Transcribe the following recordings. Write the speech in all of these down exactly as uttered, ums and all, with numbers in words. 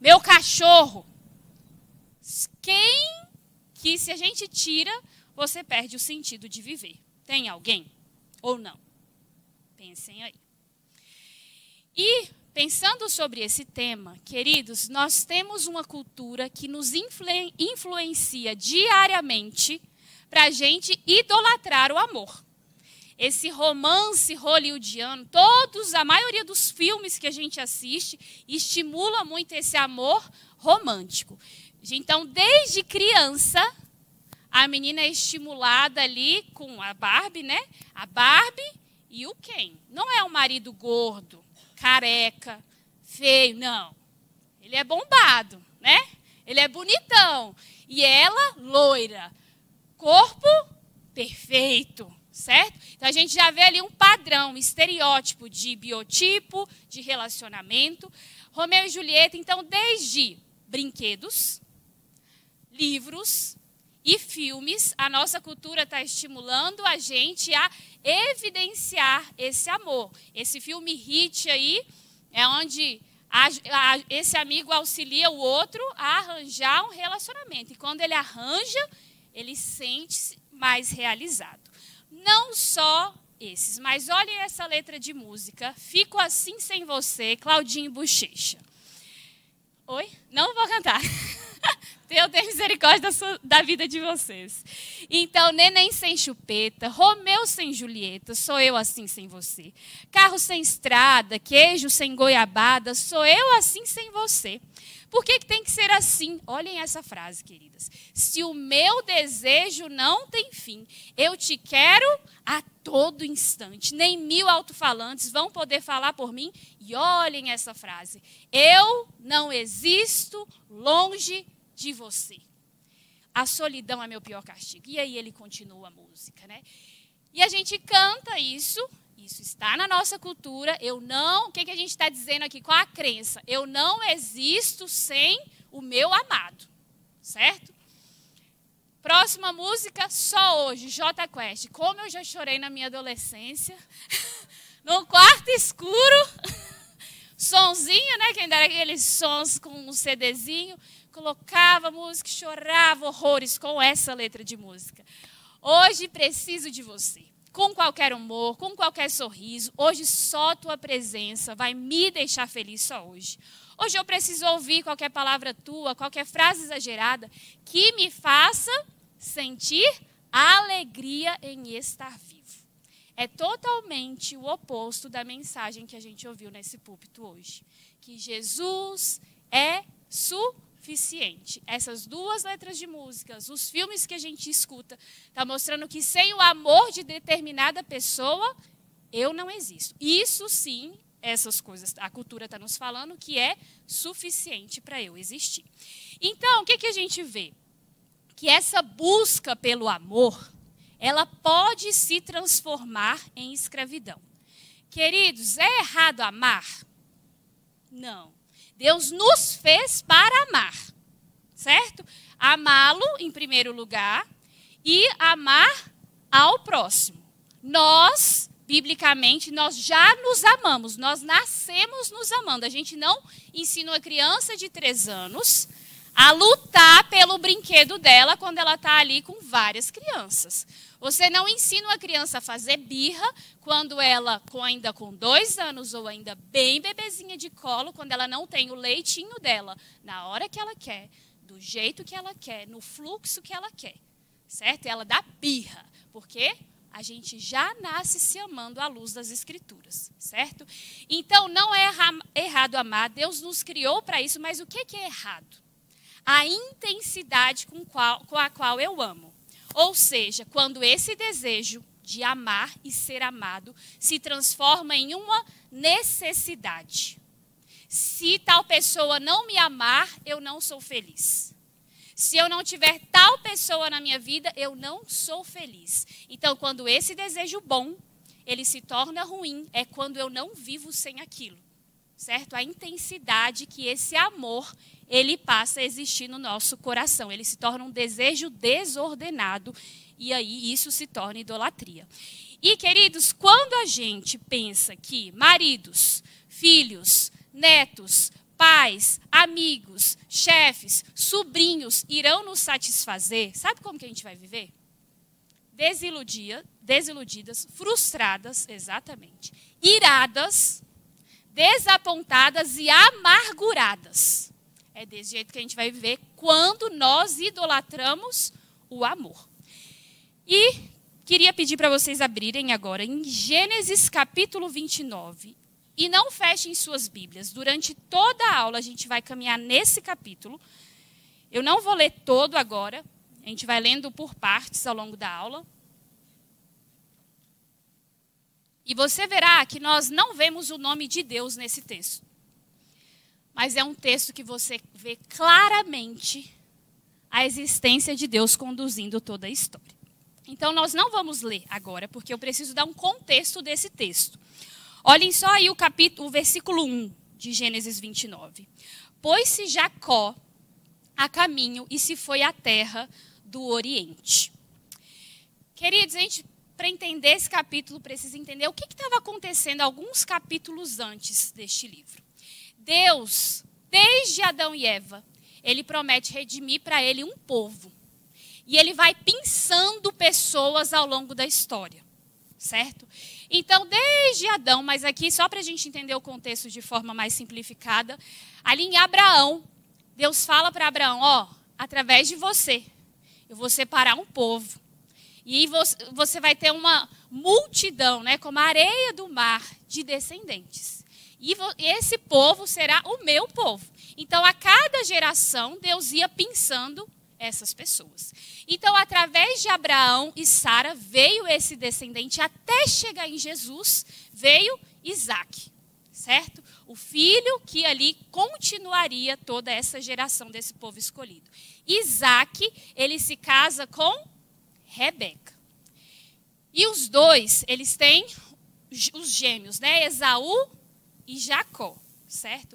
meu cachorro. Quem que se a gente tira, você perde o sentido de viver? Tem alguém ou não? Pensem aí. E pensando sobre esse tema, queridos, nós temos uma cultura que nos influ- influencia diariamente para a gente idolatrar o amor. Esse romance hollywoodiano, todos, a maioria dos filmes que a gente assiste, estimula muito esse amor romântico. Então, desde criança, a menina é estimulada ali com a Barbie, né? A Barbie e o Ken. Não é o marido gordo, careca, feio, não. Ele é bombado, né? Ele é bonitão. E ela, loira. Corpo perfeito, certo? Então, a gente já vê ali um padrão, um estereótipo de biotipo, de relacionamento. Romeu e Julieta, então, desde brinquedos, livros e filmes, a nossa cultura está estimulando a gente a evidenciar esse amor. Esse filme hit aí é onde a, a, esse amigo auxilia o outro a arranjar um relacionamento. E quando ele arranja, ele sente-se mais realizado. Não só esses, mas olhem essa letra de música. Fico assim sem você, Claudinho Bochecha. Oi? Não vou cantar. Deus tenha misericórdia da, sua, da vida de vocês. Então, neném sem chupeta, Romeu sem Julieta, sou eu assim sem você. Carro sem estrada, queijo sem goiabada, sou eu assim sem você. Por que que tem que ser assim? Olhem essa frase, queridas. Se o meu desejo não tem fim, eu te quero a todo instante. Nem mil alto-falantes vão poder falar por mim. E olhem essa frase. Eu não existo longe de você. A solidão é meu pior castigo. E aí ele continua a música, né? E a gente canta isso. Isso está na nossa cultura. Eu não, o que, que a gente está dizendo aqui? Qual a crença? Eu não existo sem o meu amado. Certo? Próxima música, Só Hoje, Jota Quest. Como eu já chorei na minha adolescência. No quarto escuro. Sonzinho, né? Quem dera aqueles sons com um CDzinho. Colocava música, chorava horrores com essa letra de música. Hoje preciso de você. Com qualquer humor, com qualquer sorriso. Hoje só tua presença vai me deixar feliz só hoje. Hoje eu preciso ouvir qualquer palavra tua, qualquer frase exagerada que me faça sentir alegria em estar vivo. É totalmente o oposto da mensagem que a gente ouviu nesse púlpito hoje. Que Jesus é suficiente. Essas duas letras de músicas, os filmes que a gente escuta, está mostrando que sem o amor de determinada pessoa, eu não existo. Isso sim, essas coisas, a cultura está nos falando que é suficiente para eu existir. Então, o que, que a gente vê? Que essa busca pelo amor, ela pode se transformar em escravidão. Queridos, é errado amar? Não. Deus nos fez para amar, certo? Amá-lo em primeiro lugar e amar ao próximo. Nós, biblicamente, nós já nos amamos, nós nascemos nos amando. A gente não ensina uma criança de três anos a lutar pelo brinquedo dela quando ela está ali com várias crianças. Você não ensina uma criança a fazer birra quando ela, com, ainda com dois anos ou ainda bem bebezinha de colo, quando ela não tem o leitinho dela na hora que ela quer, do jeito que ela quer, no fluxo que ela quer, certo? Ela dá birra, porque a gente já nasce se amando à luz das Escrituras, certo? Então, não é errado amar, Deus nos criou para isso, mas o que é errado? A intensidade com, qual, com a qual eu amo. Ou seja, quando esse desejo de amar e ser amado se transforma em uma necessidade. Se tal pessoa não me amar, eu não sou feliz. Se eu não tiver tal pessoa na minha vida, eu não sou feliz. Então, quando esse desejo bom, ele se torna ruim, é quando eu não vivo sem aquilo. Certo? A intensidade que esse amor, ele passa a existir no nosso coração. Ele se torna um desejo desordenado e aí isso se torna idolatria. E, queridos, quando a gente pensa que maridos, filhos, netos, pais, amigos, chefes, sobrinhos irão nos satisfazer, sabe como que a gente vai viver? Desiludia, desiludidas, frustradas, exatamente, iradas, desapontadas e amarguradas. É desse jeito que a gente vai viver quando nós idolatramos o amor. E queria pedir para vocês abrirem agora em Gênesis capítulo vinte e nove. E não fechem suas Bíblias. Durante toda a aula a gente vai caminhar nesse capítulo. Eu não vou ler todo agora. A gente vai lendo por partes ao longo da aula. E você verá que nós não vemos o nome de Deus nesse texto. Mas é um texto que você vê claramente a existência de Deus conduzindo toda a história. Então nós não vamos ler agora, porque eu preciso dar um contexto desse texto. Olhem só aí o, capítulo, o versículo um de Gênesis vinte e nove. Pôs-se Jacó a caminho e se foi à terra do Oriente. Queridos, a gente, para entender esse capítulo, precisa entender o que estava acontecendo alguns capítulos antes deste livro. Deus, desde Adão e Eva, ele promete redimir para ele um povo. E ele vai pinçando pessoas ao longo da história, certo? Então, desde Adão, mas aqui só para a gente entender o contexto de forma mais simplificada, ali em Abraão, Deus fala para Abraão, ó, através de você, eu vou separar um povo. E você vai ter uma multidão, né, como a areia do mar, de descendentes. E esse povo será o meu povo. Então, a cada geração, Deus ia pinçando essas pessoas. Então, através de Abraão e Sara, veio esse descendente até chegar em Jesus, veio Isaac, certo? O filho que ali continuaria toda essa geração desse povo escolhido. Isaac, ele se casa com Rebeca. E os dois, eles têm os gêmeos, né? Esaú e Jacó, certo?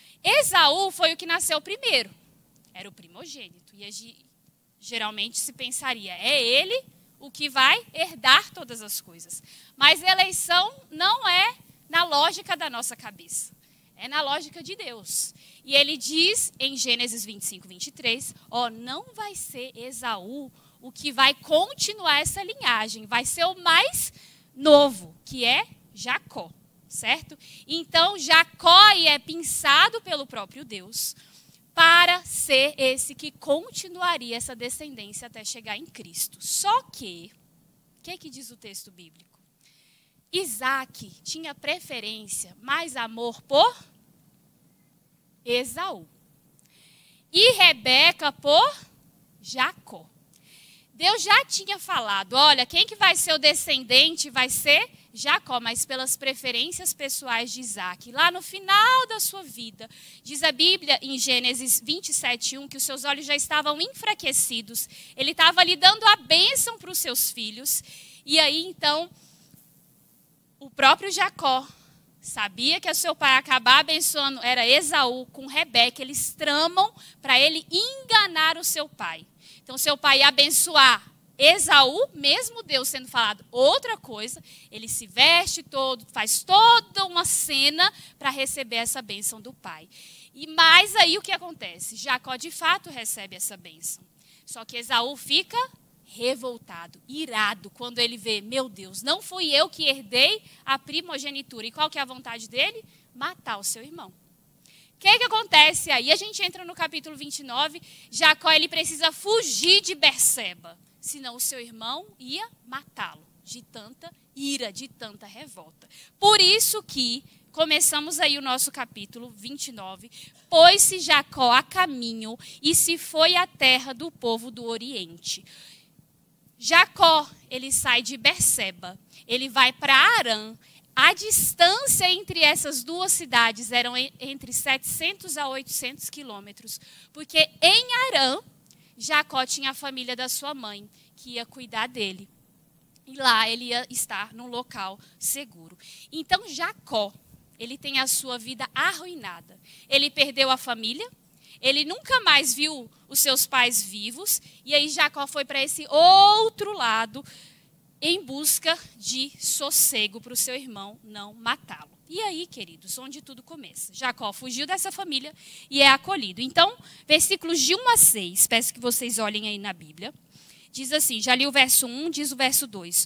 Esaú foi o que nasceu primeiro. Era o primogênito. E geralmente se pensaria, é ele o que vai herdar todas as coisas. Mas eleição não é na lógica da nossa cabeça. É na lógica de Deus. E ele diz em Gênesis vinte e cinco, vinte e três, ó, não vai ser Esaú o que vai continuar essa linhagem. Vai ser o mais novo, que é Jacó, certo? Então, Jacó é pinçado pelo próprio Deus para ser esse que continuaria essa descendência até chegar em Cristo. Só que, o que é que diz o texto bíblico? Isaac tinha preferência, mais amor por Esaú. E Rebeca por Jacó. Deus já tinha falado, olha, quem que vai ser o descendente vai ser Jacó, mas pelas preferências pessoais de Isaac. Lá no final da sua vida, diz a Bíblia em Gênesis vinte e sete, um, que os seus olhos já estavam enfraquecidos. Ele estava ali dando a bênção para os seus filhos. E aí, então, o próprio Jacó sabia que o seu pai acabar abençoando, era Esaú com Rebeca. Eles tramam para ele enganar o seu pai. Então, seu pai ia abençoar Esaú, mesmo Deus sendo falado outra coisa, ele se veste todo, faz toda uma cena para receber essa bênção do pai. E mais aí o que acontece? Jacó de fato recebe essa bênção. Só que Esaú fica revoltado, irado, quando ele vê, meu Deus, não fui eu que herdei a primogenitura. E qual que é a vontade dele? Matar o seu irmão. O que, que acontece aí? A gente entra no capítulo vinte e nove, Jacó ele precisa fugir de Berseba. Senão o seu irmão ia matá-lo de tanta ira, de tanta revolta. Por isso que começamos aí o nosso capítulo vinte e nove. Pôs-se Jacó a caminho e se foi à terra do povo do Oriente. Jacó, ele sai de Berseba, ele vai para Harã. A distância entre essas duas cidades era entre setecentos a oitocentos quilômetros, porque em Harã, Jacó tinha a família da sua mãe, que ia cuidar dele. E lá ele ia estar num local seguro. Então Jacó, ele tem a sua vida arruinada. Ele perdeu a família, ele nunca mais viu os seus pais vivos. E aí Jacó foi para esse outro lado, em busca de sossego para o seu irmão não matá-lo. E aí, queridos, onde tudo começa? Jacó fugiu dessa família e é acolhido. Então, versículos de um a seis, peço que vocês olhem aí na Bíblia. Diz assim, já li o verso um, diz o verso dois.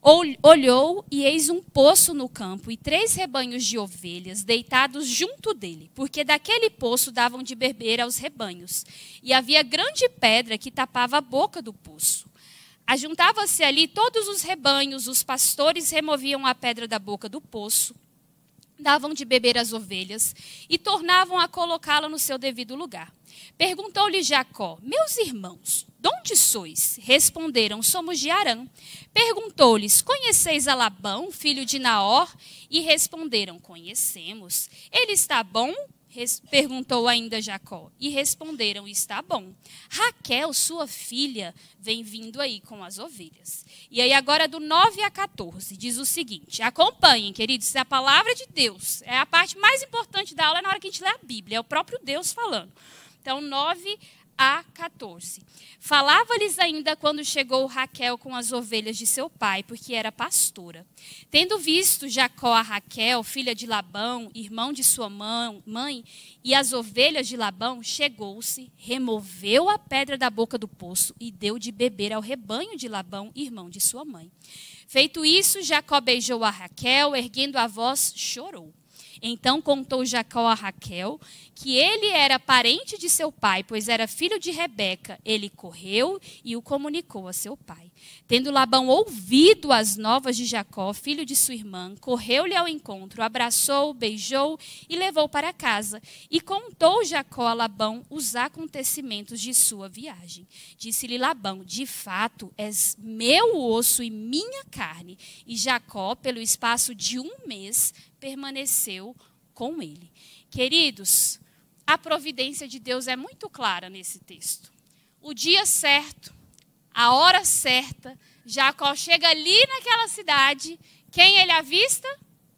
Olhou e eis um poço no campo e três rebanhos de ovelhas deitados junto dele, porque daquele poço davam de beber aos rebanhos. E havia grande pedra que tapava a boca do poço. Ajuntava-se ali todos os rebanhos, os pastores removiam a pedra da boca do poço, davam de beber às ovelhas e tornavam a colocá-la no seu devido lugar. Perguntou-lhe Jacó, meus irmãos, de onde sois? Responderam, somos de Harã. Perguntou-lhes, conheceis a Labão, filho de Naor? E responderam, conhecemos. Ele está bom? Perguntou ainda Jacó. E responderam, está bom. Raquel, sua filha, vem vindo aí com as ovelhas. E aí agora do nove a quatorze, diz o seguinte, acompanhem, queridos, é a palavra de Deus. É a parte mais importante da aula, é na hora que a gente lê a Bíblia, é o próprio Deus falando. Então, nove a quatorze. Falava-lhes ainda quando chegou Raquel com as ovelhas de seu pai, porque era pastora. Tendo visto Jacó a Raquel, filha de Labão, irmão de sua mãe, e as ovelhas de Labão, chegou-se, removeu a pedra da boca do poço e deu de beber ao rebanho de Labão, irmão de sua mãe. Feito isso, Jacó beijou a Raquel, erguendo a voz, chorou. Então contou Jacó a Raquel que ele era parente de seu pai, pois era filho de Rebeca. Ele correu e o comunicou a seu pai. Tendo Labão ouvido as novas de Jacó, filho de sua irmã, correu-lhe ao encontro, abraçou, beijou e levou para casa. E contou Jacó a Labão os acontecimentos de sua viagem. Disse-lhe Labão, de fato, és meu osso e minha carne. E Jacó, pelo espaço de um mês, permaneceu com ele. Queridos, a providência de Deus é muito clara nesse texto. O dia certo, a hora certa, Jacó chega ali naquela cidade, quem ele avista?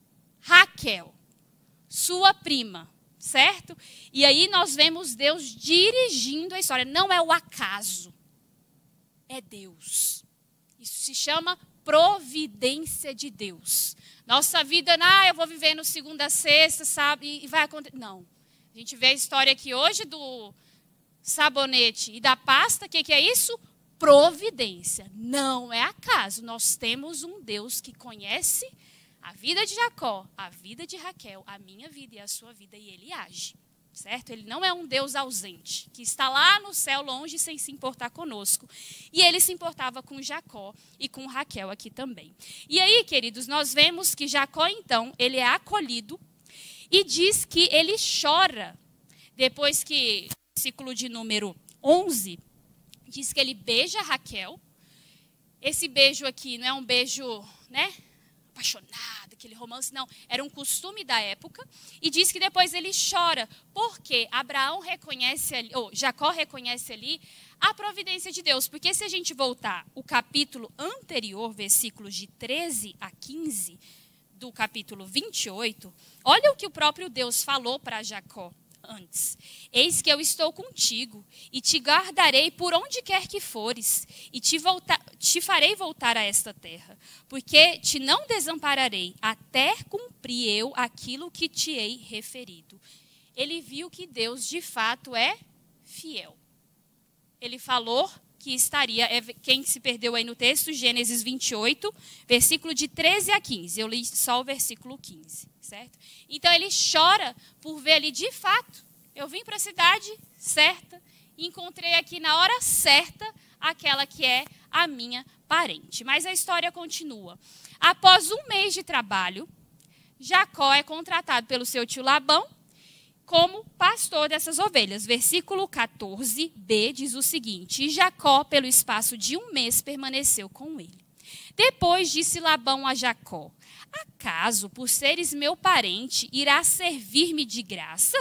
Raquel, sua prima, certo? E aí nós vemos Deus dirigindo a história. Não é o acaso, é Deus. Isso se chama providência de Deus. Nossa vida, ah, eu vou viver no segunda a sexta, sabe? E vai acontecer. Não. A gente vê a história aqui hoje do sabonete e da pasta. O que, que é isso? Providência. Não é acaso. Nós temos um Deus que conhece a vida de Jacó, a vida de Raquel, a minha vida e a sua vida, e ele age. Certo? Ele não é um Deus ausente, que está lá no céu longe sem se importar conosco. E ele se importava com Jacó e com Raquel aqui também. E aí, queridos, nós vemos que Jacó, então, ele é acolhido e diz que ele chora. Depois que, versículo de número onze, diz que ele beija Raquel. Esse beijo aqui não é um beijo, né, apaixonado, aquele romance, não. Era um costume da época. E diz que depois ele chora, porque Abraão reconhece ali, ou Jacó reconhece ali a providência de Deus. Porque se a gente voltar o capítulo anterior, versículos de treze a quinze, do capítulo vinte e oito, olha o que o próprio Deus falou para Jacó antes. Eis que eu estou contigo e te guardarei por onde quer que fores e te, volta, te farei voltar a esta terra, porque te não desampararei até cumprir eu aquilo que te hei referido. Ele viu que Deus de fato é fiel. Ele falou que estaria, é quem se perdeu aí no texto, Gênesis vinte e oito, versículo de treze a quinze. Eu li só o versículo quinze, certo? Então ele chora por ver ali, de fato, eu vim para a cidade certa e encontrei aqui na hora certa aquela que é a minha parente. Mas a história continua. Após um mês de trabalho, Jacó é contratado pelo seu tio Labão como pastor dessas ovelhas. Versículo quatorze b diz o seguinte: e Jacó, pelo espaço de um mês, permaneceu com ele. Depois disse Labão a Jacó: acaso, por seres meu parente, irás servir-me de graça?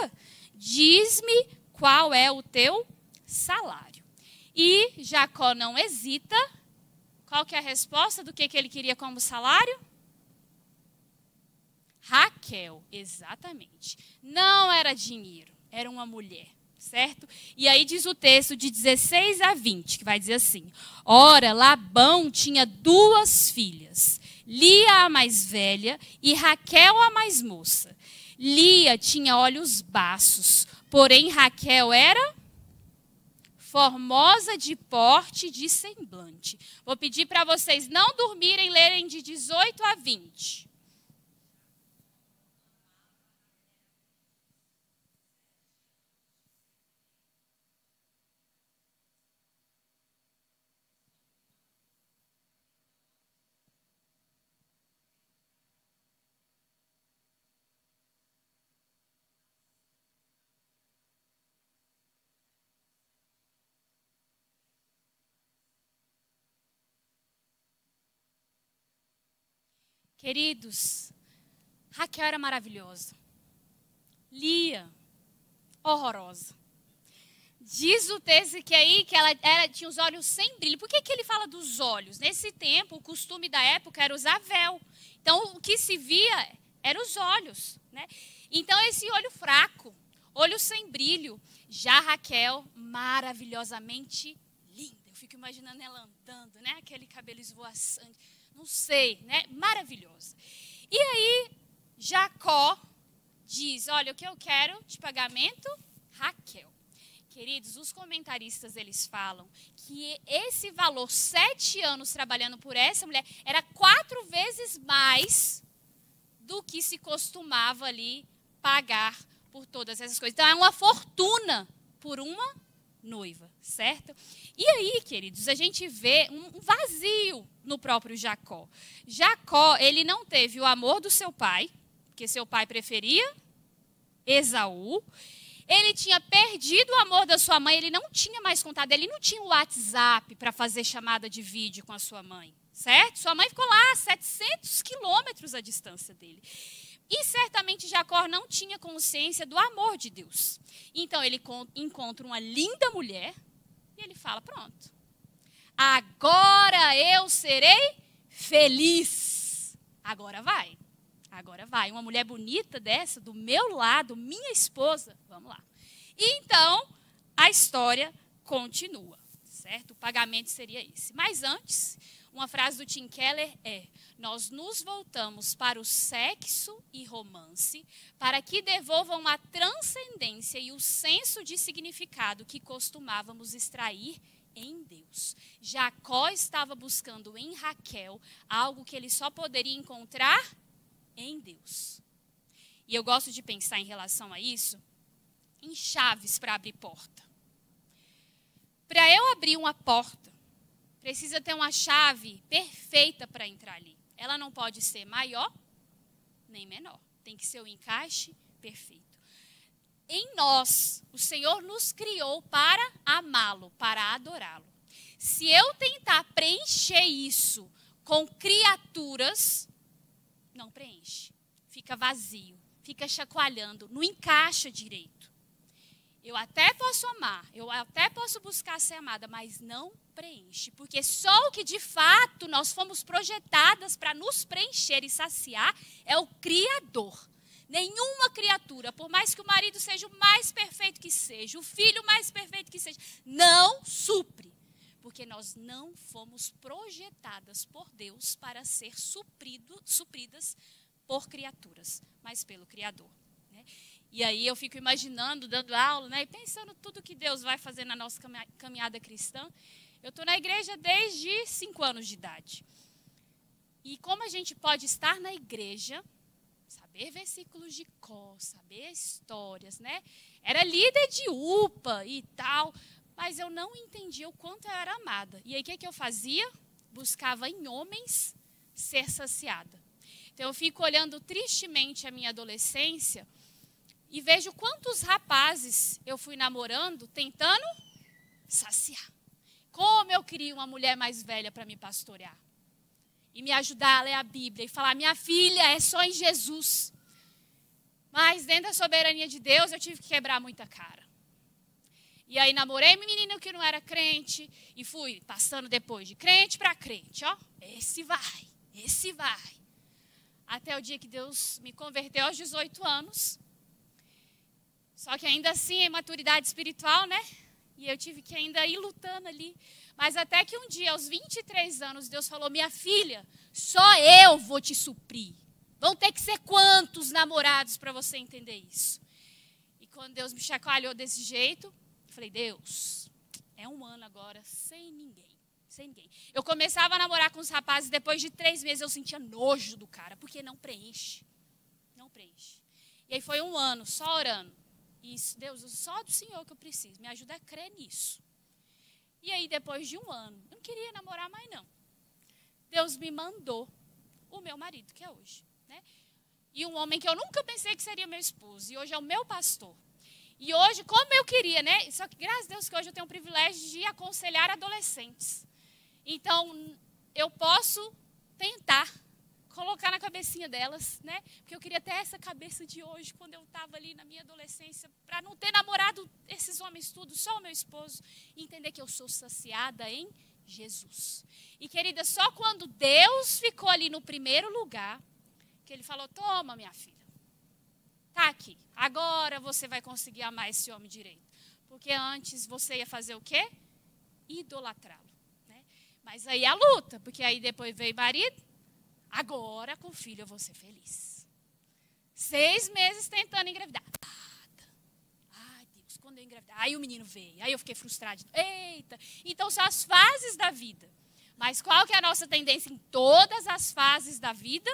Diz-me qual é o teu salário. E Jacó não hesita. Qual que é a resposta do que, que ele queria como salário? Raquel, exatamente. Não era dinheiro, era uma mulher. certo? E aí diz o texto de dezesseis a vinte, que vai dizer assim: ora, Labão tinha duas filhas, Lia a mais velha e Raquel a mais moça. Lia tinha olhos baços, porém Raquel era formosa de porte e de semblante. Vou pedir para vocês não dormirem, lerem de dezoito a vinte. Queridos, Raquel era maravilhosa. Lia, horrorosa. Diz o texto que aí que ela, ela tinha os olhos sem brilho. Por que, que ele fala dos olhos? Nesse tempo, o costume da época era usar véu. Então, o que se via eram os olhos, né? Então, esse olho fraco, olho sem brilho. Já Raquel, maravilhosamente linda. Eu fico imaginando ela andando, né? Aquele cabelo esvoaçante. Não sei, né? Maravilhosa. E aí, Jacó diz, olha, o que eu quero de pagamento? Raquel. Queridos, os comentaristas, eles falam que esse valor, sete anos trabalhando por essa mulher, era quatro vezes mais do que se costumava ali pagar por todas essas coisas. Então, é uma fortuna por uma noiva, certo? E aí, queridos, a gente vê um vazio no próprio Jacó. Jacó, ele não teve o amor do seu pai, porque seu pai preferia Esaú. Ele tinha perdido o amor da sua mãe, ele não tinha mais contato, ele não tinha o WhatsApp para fazer chamada de vídeo com a sua mãe, certo? Sua mãe ficou lá a setecentos quilômetros a distância dele. E certamente Jacó não tinha consciência do amor de Deus. Então ele encontra uma linda mulher e ele fala, pronto, agora eu serei feliz. Agora vai, agora vai. Uma mulher bonita dessa, do meu lado, minha esposa, vamos lá. E então a história continua, certo? O pagamento seria esse. Mas antes, uma frase do Tim Keller é: nós nos voltamos para o sexo e romance para que devolvam a transcendência e o senso de significado que costumávamos extrair em Deus. Jacó estava buscando em Raquel algo que ele só poderia encontrar em Deus. E eu gosto de pensar em relação a isso, em chaves para abrir porta. Para eu abrir uma porta, precisa ter uma chave perfeita para entrar ali. Ela não pode ser maior nem menor. Tem que ser o encaixe perfeito. Em nós, o Senhor nos criou para amá-lo, para adorá-lo. Se eu tentar preencher isso com criaturas, não preenche. Fica vazio, fica chacoalhando, não encaixa direito. Eu até posso amar, eu até posso buscar ser amada, mas não preenche. Porque só o que de fato nós fomos projetadas para nos preencher e saciar é o Criador. Nenhuma criatura, por mais que o marido seja o mais perfeito que seja, o filho mais perfeito que seja, não supre. Porque nós não fomos projetadas por Deus para ser suprido, supridas por criaturas, mas pelo Criador. Né? E aí eu fico imaginando, dando aula, né, e pensando tudo que Deus vai fazer na nossa caminhada cristã. Eu estou na igreja desde cinco anos de idade. E como a gente pode estar na igreja, saber versículos de cor, saber histórias, né? Era líder de U P A e tal, mas eu não entendia o quanto eu era amada. E aí o que, que eu fazia? Buscava em homens ser saciada. Então eu fico olhando tristemente a minha adolescência e vejo quantos rapazes eu fui namorando tentando saciar. Como eu queria uma mulher mais velha para me pastorear. E me ajudar a ler a Bíblia e falar, minha filha, é só em Jesus. Mas dentro da soberania de Deus, eu tive que quebrar muita cara. E aí namorei um menino que não era crente e fui passando depois de crente para crente. Ó, esse vai, esse vai. Até o dia que Deus me converteu aos dezoito anos. Só que ainda assim, é maturidade espiritual, né? E eu tive que ainda ir lutando ali. Mas até que um dia, aos vinte e três anos, Deus falou, minha filha, só eu vou te suprir. Vão ter que ser quantos namorados para você entender isso? E quando Deus me chacoalhou desse jeito, eu falei, Deus, é um ano agora sem ninguém. Sem ninguém. Eu começava a namorar com os rapazes, depois de três meses eu sentia nojo do cara, porque não preenche. Não preenche. E aí foi um ano, só orando. Isso, Deus, só do Senhor que eu preciso. Me ajuda a crer nisso. E aí, depois de um ano, eu não queria namorar mais, não. Deus me mandou o meu marido, que é hoje. Né? E um homem que eu nunca pensei que seria meu esposo. E hoje é o meu pastor. E hoje, como eu queria, né? Só que, graças a Deus, que hoje eu tenho o privilégio de aconselhar adolescentes. Então, eu posso tentar colocar na cabecinha delas, né? Porque eu queria ter essa cabeça de hoje, quando eu estava ali na minha adolescência, para não ter namorado esses homens tudo, só o meu esposo, e entender que eu sou saciada em Jesus. E, querida, só quando Deus ficou ali no primeiro lugar, que ele falou, toma, minha filha, tá aqui, agora você vai conseguir amar esse homem direito. Porque antes você ia fazer o quê? Idolatrá-lo, né? Mas aí a luta, porque aí depois veio marido, agora, com o filho, eu vou ser feliz. Seis meses tentando engravidar. Ai, Deus, quando eu engravidar. Aí o menino veio. Aí eu fiquei frustrada. Eita. Então, são as fases da vida. Mas qual que é a nossa tendência em todas as fases da vida?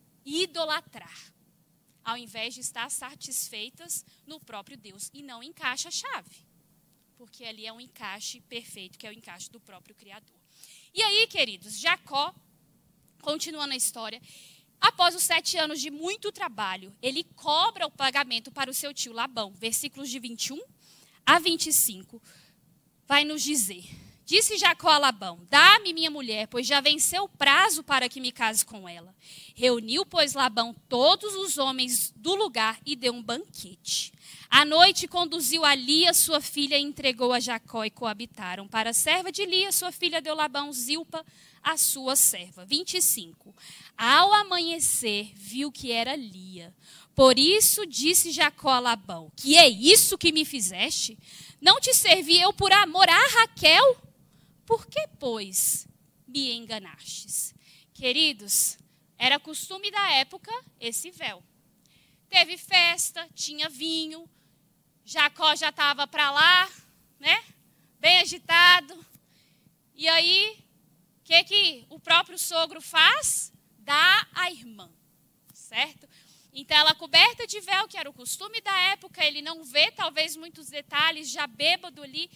Idolatrar. Ao invés de estar satisfeitas no próprio Deus. E não encaixa a chave. Porque ali é um encaixe perfeito, que é o encaixe do próprio Criador. E aí, queridos, Jacó, continuando a história, após os sete anos de muito trabalho, ele cobra o pagamento para o seu tio Labão. Versículos de vinte e um a vinte e cinco, vai nos dizer, disse Jacó a Labão, dá-me minha mulher, pois já venceu o prazo para que me case com ela. Reuniu, pois, Labão todos os homens do lugar e deu um banquete. À noite conduziu a Lia, sua filha, e entregou a Jacó e coabitaram. Para a serva de Lia, sua filha, deu Labão Zilpa, a sua serva. vinte e cinco. Ao amanhecer, viu que era Lia. Por isso disse Jacó a Labão, que é isso que me fizeste? Não te servi eu por amor a Raquel? Por que, pois, me enganastes? Queridos, era costume da época esse véu. Teve festa, tinha vinho, Jacó já estava para lá, né? Bem agitado. E aí, o que, que o próprio sogro faz? Dá à irmã, certo? Então, ela coberta de véu, que era o costume da época, ele não vê talvez muitos detalhes, já bêbado ali.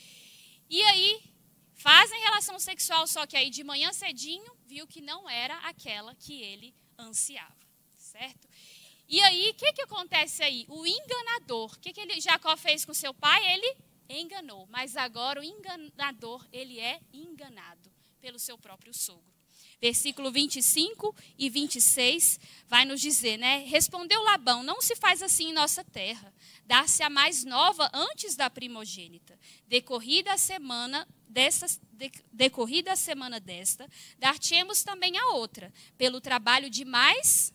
E aí, fazem relação sexual, só que aí de manhã cedinho, viu que não era aquela que ele ansiava, certo? E aí, o que, que acontece aí? O enganador, o que, que ele, Jacó fez com seu pai? Ele enganou, mas agora o enganador, ele é enganado pelo seu próprio sogro. Versículo vinte e cinco e vinte e seis vai nos dizer, né? Respondeu Labão, não se faz assim em nossa terra. Dar-se a mais nova antes da primogênita. Decorrida a semana desta, de, decorrida a semana desta, dar-te-emos também a outra, pelo trabalho de mais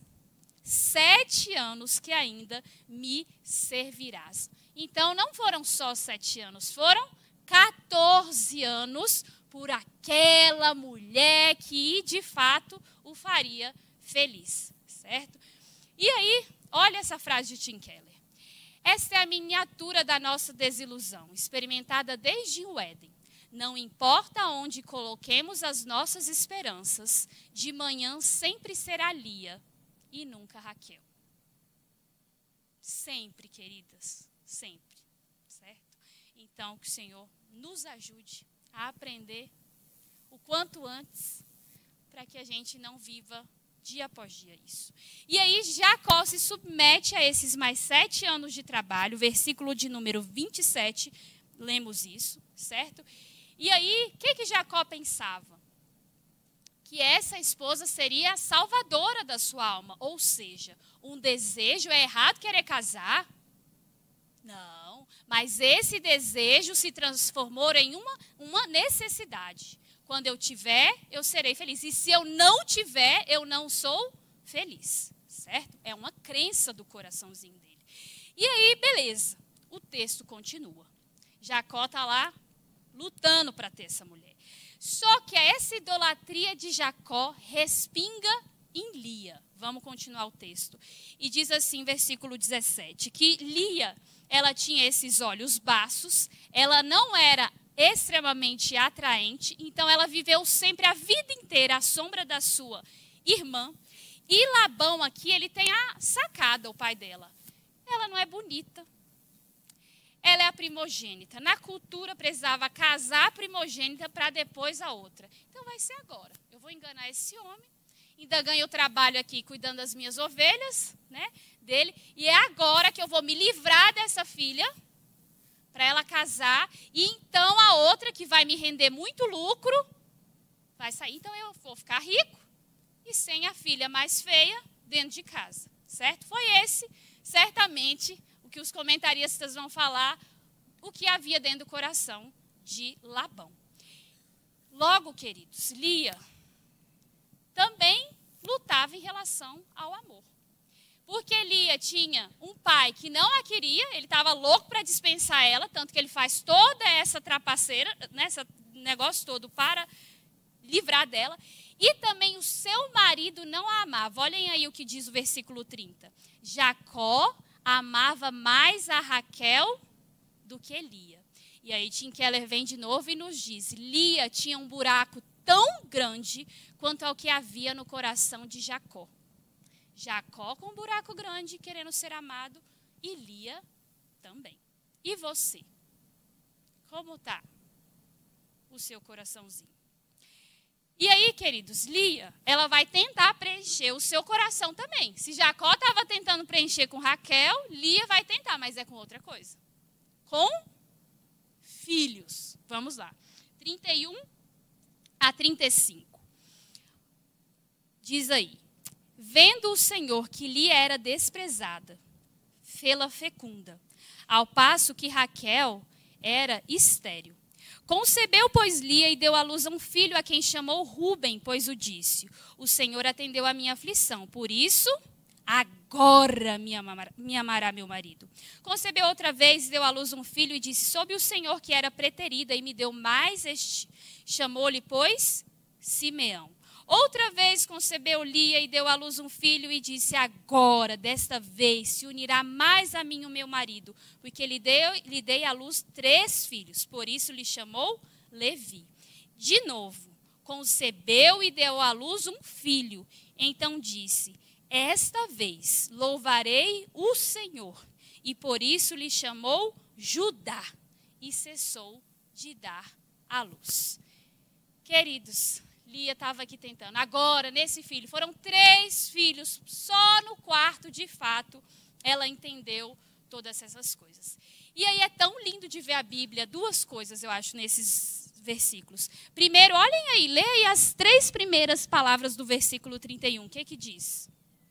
sete anos que ainda me servirás. Então, não foram só sete anos, foram quatorze anos por aquela mulher que, de fato, o faria feliz, certo? E aí, olha essa frase de Tim Keller. Esta é a miniatura da nossa desilusão, experimentada desde o Éden. Não importa onde coloquemos as nossas esperanças, de manhã sempre será Lia e nunca Raquel. Sempre, queridas, sempre, certo? Então, que o Senhor nos ajude a aprender o quanto antes, para que a gente não viva dia após dia isso. E aí Jacó se submete a esses mais sete anos de trabalho, versículo de número vinte e sete, lemos isso, certo? E aí, o que, que Jacó pensava? Que essa esposa seria a salvadora da sua alma, ou seja, um desejo, é errado querer casar? Não, mas esse desejo se transformou em uma, uma necessidade. Quando eu tiver, eu serei feliz. E se eu não tiver, eu não sou feliz, certo? É uma crença do coraçãozinho dele. E aí, beleza. o texto continua. Jacó está lá lutando para ter essa mulher. Só que essa idolatria de Jacó respinga em Lia. Vamos continuar o texto. E diz assim, versículo dezessete, que Lia, ela tinha esses olhos baços, ela não era extremamente atraente, então ela viveu sempre a vida inteira à sombra da sua irmã. E Labão aqui, ele tem a sacada, o pai dela. Ela não é bonita. Ela é a primogênita. Na cultura, precisava casar a primogênita para depois a outra. Então, vai ser agora. Eu vou enganar esse homem. Ainda ganho o trabalho aqui cuidando das minhas ovelhas, né, dele. E é agora que eu vou me livrar dessa filha para ela casar. E então a outra, que vai me render muito lucro, vai sair. Então, eu vou ficar rico e sem a filha mais feia dentro de casa. Certo? Foi esse, certamente, o que os comentaristas vão falar, o que havia dentro do coração de Labão. Logo, queridos, Lia também lutava em relação ao amor. Porque Lia tinha um pai que não a queria, ele estava louco para dispensar ela, tanto que ele faz toda essa trapaceira, né, esse negócio todo para livrar dela. E também o seu marido não a amava. Olhem aí o que diz o versículo trinta. Jacó amava mais a Raquel do que Lia. E aí Tim Keller vem de novo e nos diz, Lia tinha um buraco tão grande quanto ao que havia no coração de Jacó. Jacó com um buraco grande, querendo ser amado, e Lia também. E você? Como está o seu coraçãozinho? E aí, queridos, Lia, ela vai tentar preencher o seu coração também. Se Jacó estava tentando preencher com Raquel, Lia vai tentar, mas é com outra coisa. Com filhos. Vamos lá. trinta e um a trinta e cinco. Diz aí. Vendo o Senhor que Lia era desprezada, fê-la fecunda, ao passo que Raquel era estéril. Concebeu, pois, Lia e deu à luz a um filho a quem chamou Ruben, pois o disse, o Senhor atendeu a minha aflição, por isso, agora me amará, me amará meu marido. Concebeu outra vez, deu à luz um filho e disse, soube o Senhor que era preterida e me deu mais este, chamou-lhe, pois, Simeão. Outra vez concebeu Lia e deu à luz um filho e disse, agora, desta vez, se unirá mais a mim o meu marido, porque lhe, deu, lhe dei à luz três filhos, por isso lhe chamou Levi. De novo, concebeu e deu à luz um filho, então disse, esta vez louvarei o Senhor, e por isso lhe chamou Judá, e cessou de dar à luz. Queridos, Lia estava aqui tentando. Agora, nesse filho, foram três filhos. Só no quarto, de fato, ela entendeu todas essas coisas. E aí é tão lindo de ver a Bíblia. Duas coisas, eu acho, nesses versículos. Primeiro, olhem aí, leia as três primeiras palavras do versículo trinta e um. O que que diz?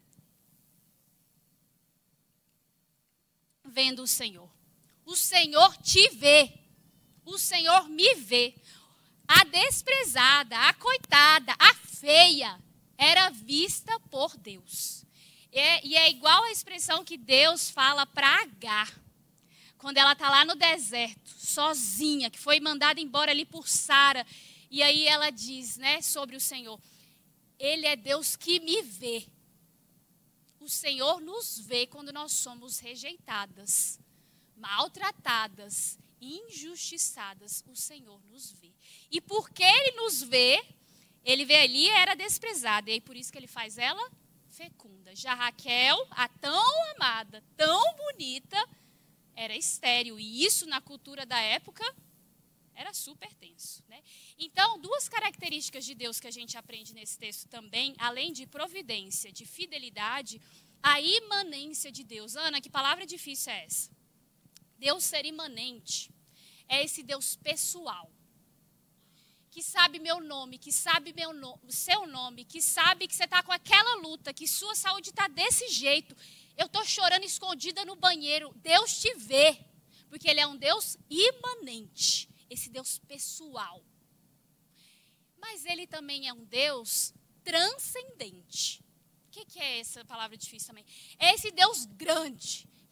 Vendo o Senhor. O Senhor te vê. O Senhor me vê. A desprezada, a coitada, a feia, era vista por Deus. É, e é igual a expressão que Deus fala para Agar, quando ela está lá no deserto, sozinha, que foi mandada embora ali por Sara. E aí ela diz, né, sobre o Senhor, Ele é Deus que me vê. O Senhor nos vê quando nós somos rejeitadas, maltratadas, injustiçadas, o Senhor nos vê. E porque Ele nos vê, Ele vê ali, era desprezada. E aí por isso que Ele faz ela fecunda. Já Raquel, a tão amada, tão bonita, era estéril. E isso na cultura da época era super tenso, né? Então, duas características de Deus que a gente aprende nesse texto também, além de providência, de fidelidade, a imanência de Deus. Ana, que palavra difícil é essa? Deus ser imanente é esse Deus pessoal, que sabe meu nome, que sabe meu no, seu nome, que sabe que você está com aquela luta, que sua saúde está desse jeito. Eu estou chorando escondida no banheiro. Deus te vê, porque Ele é um Deus imanente, esse Deus pessoal. Mas Ele também é um Deus transcendente. O que, que é essa palavra difícil também? É esse Deus grande,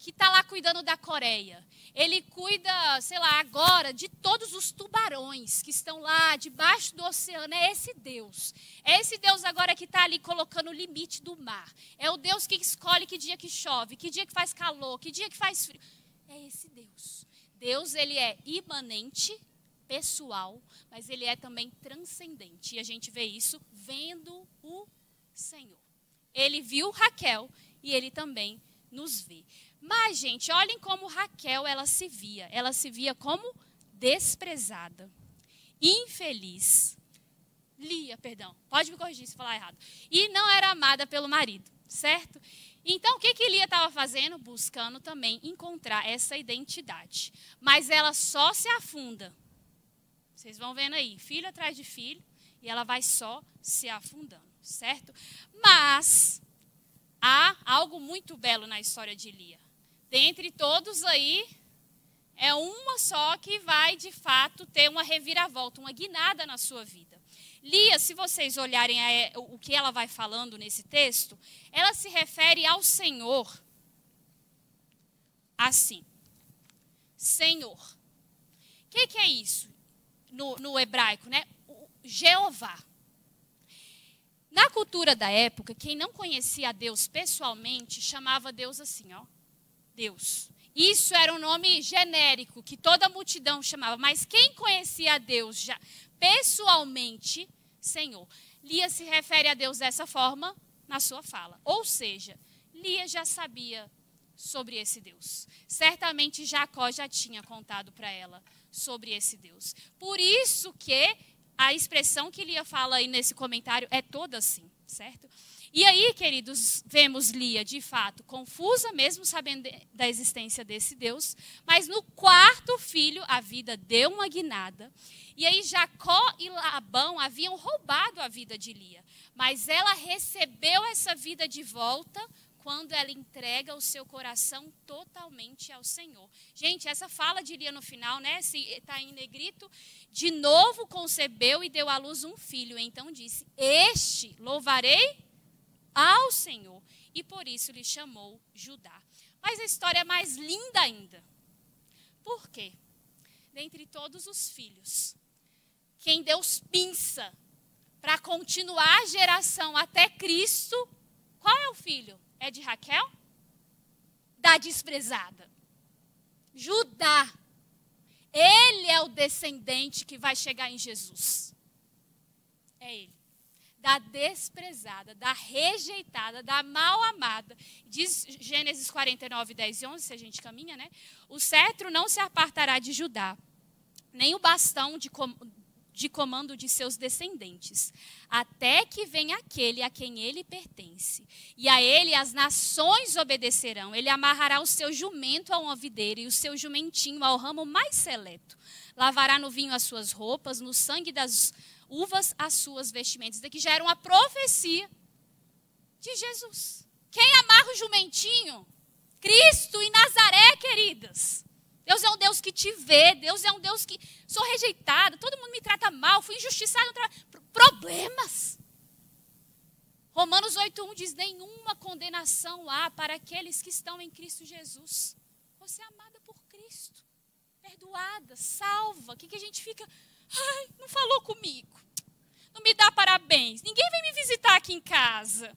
que está lá cuidando da Coreia. Ele cuida, sei lá, agora de todos os tubarões que estão lá debaixo do oceano. É esse Deus. É esse Deus agora que está ali colocando o limite do mar. É o Deus que escolhe que dia que chove, que dia que faz calor, que dia que faz frio. É esse Deus. Deus, ele é imanente, pessoal, mas ele é também transcendente. E a gente vê isso vendo o Senhor. Ele viu Raquel e ele também nos vê. Mas, gente, olhem como Raquel, ela se via. Ela se via como desprezada, infeliz. Lia, perdão. Pode me corrigir se falar errado. E não era amada pelo marido, certo? Então, o que que Lia estava fazendo? Buscando também encontrar essa identidade. Mas ela só se afunda. Vocês vão vendo aí, filho atrás de filho, e ela vai só se afundando, certo? Mas há algo muito belo na história de Lia. Dentre todos aí, é uma só que vai, de fato, ter uma reviravolta, uma guinada na sua vida. Lia, se vocês olharem a, o que ela vai falando nesse texto, ela se refere ao Senhor assim. Senhor. O que, que é isso no, no hebraico, né? O Jeová. Na cultura da época, quem não conhecia a Deus pessoalmente, chamava Deus assim, ó. Deus. Isso era um nome genérico, que toda a multidão chamava. Mas quem conhecia a Deus já pessoalmente, Senhor. Lia se refere a Deus dessa forma na sua fala. Ou seja, Lia já sabia sobre esse Deus. Certamente Jacó já tinha contado para ela sobre esse Deus. Por isso que a expressão que Lia fala aí nesse comentário é toda assim, certo? E aí, queridos, vemos Lia, de fato, confusa, mesmo sabendo da existência desse Deus. Mas no quarto filho, a vida deu uma guinada. E aí, Jacó e Labão haviam roubado a vida de Lia. Mas ela recebeu essa vida de volta quando ela entrega o seu coração totalmente ao Senhor. Gente, essa fala de Lia no final, né? Está em negrito. De novo concebeu e deu à luz um filho. Então disse, este louvarei ao Senhor, e por isso lhe chamou Judá. Mas a história é mais linda ainda. Por quê? Dentre todos os filhos, quem Deus pinça para continuar a geração até Cristo, qual é o filho? É de Raquel? Da desprezada. Judá. Ele é o descendente que vai chegar em Jesus. É ele. Da desprezada, da rejeitada, da mal amada. Diz Gênesis quarenta e nove, dez e onze, se a gente caminha, né? O cetro não se apartará de Judá, nem o bastão de, com, de comando de seus descendentes, até que venha aquele a quem ele pertence. E a ele as nações obedecerão. Ele amarrará o seu jumento a uma videira e o seu jumentinho ao ramo mais seleto. Lavará no vinho as suas roupas, no sangue das uvas as suas vestimentas. Isso daqui já era uma profecia de Jesus. Quem amarra o jumentinho? Cristo e Nazaré, queridas. Deus é um Deus que te vê. Deus é um Deus que... Sou rejeitada, todo mundo me trata mal, fui injustiçada. Tra... Problemas. Romanos oito, um diz, nenhuma condenação há para aqueles que estão em Cristo Jesus. Você é amada por Cristo. Perdoada, salva. O que, que a gente fica... Ai, não falou comigo. Não me dá parabéns. Ninguém vem me visitar aqui em casa.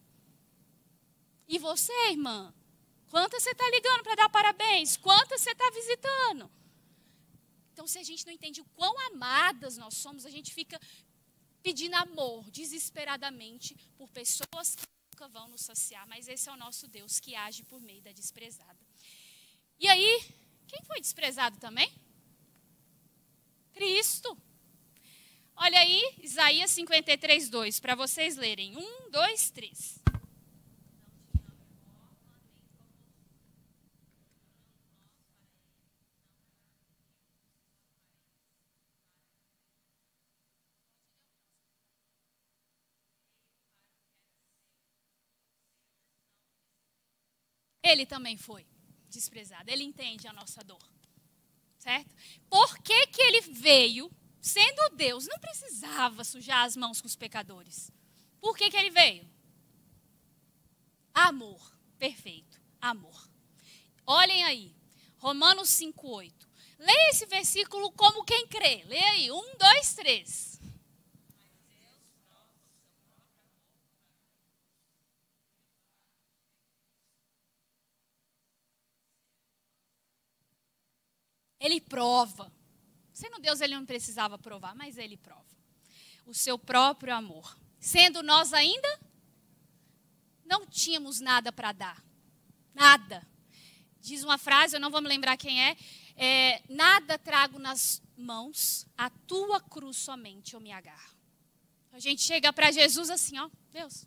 E você, irmã? Quantas você está ligando para dar parabéns? Quantas você está visitando? Então, se a gente não entende o quão amadas nós somos, a gente fica pedindo amor desesperadamente por pessoas que nunca vão nos saciar. Mas esse é o nosso Deus que age por meio da desprezada. E aí, quem foi desprezado também? Cristo. Olha aí, Isaías cinquenta e três, dois, para vocês lerem. Um, dois, três. Ele também foi desprezado. Ele entende a nossa dor. Certo? Por que que ele veio... Sendo Deus, não precisava sujar as mãos com os pecadores. Por que que ele veio? Amor. Perfeito. Amor. Olhem aí, Romanos cinco, oito. Leia esse versículo como quem crê. Leia aí, um, dois, três. Ele prova. Sendo Deus, ele não precisava provar, mas ele prova. O seu próprio amor. Sendo nós ainda, não tínhamos nada para dar. Nada. Diz uma frase, eu não vou me lembrar quem é. é nada trago nas mãos, a tua cruz somente eu me agarro. A gente chega para Jesus assim, ó, Deus.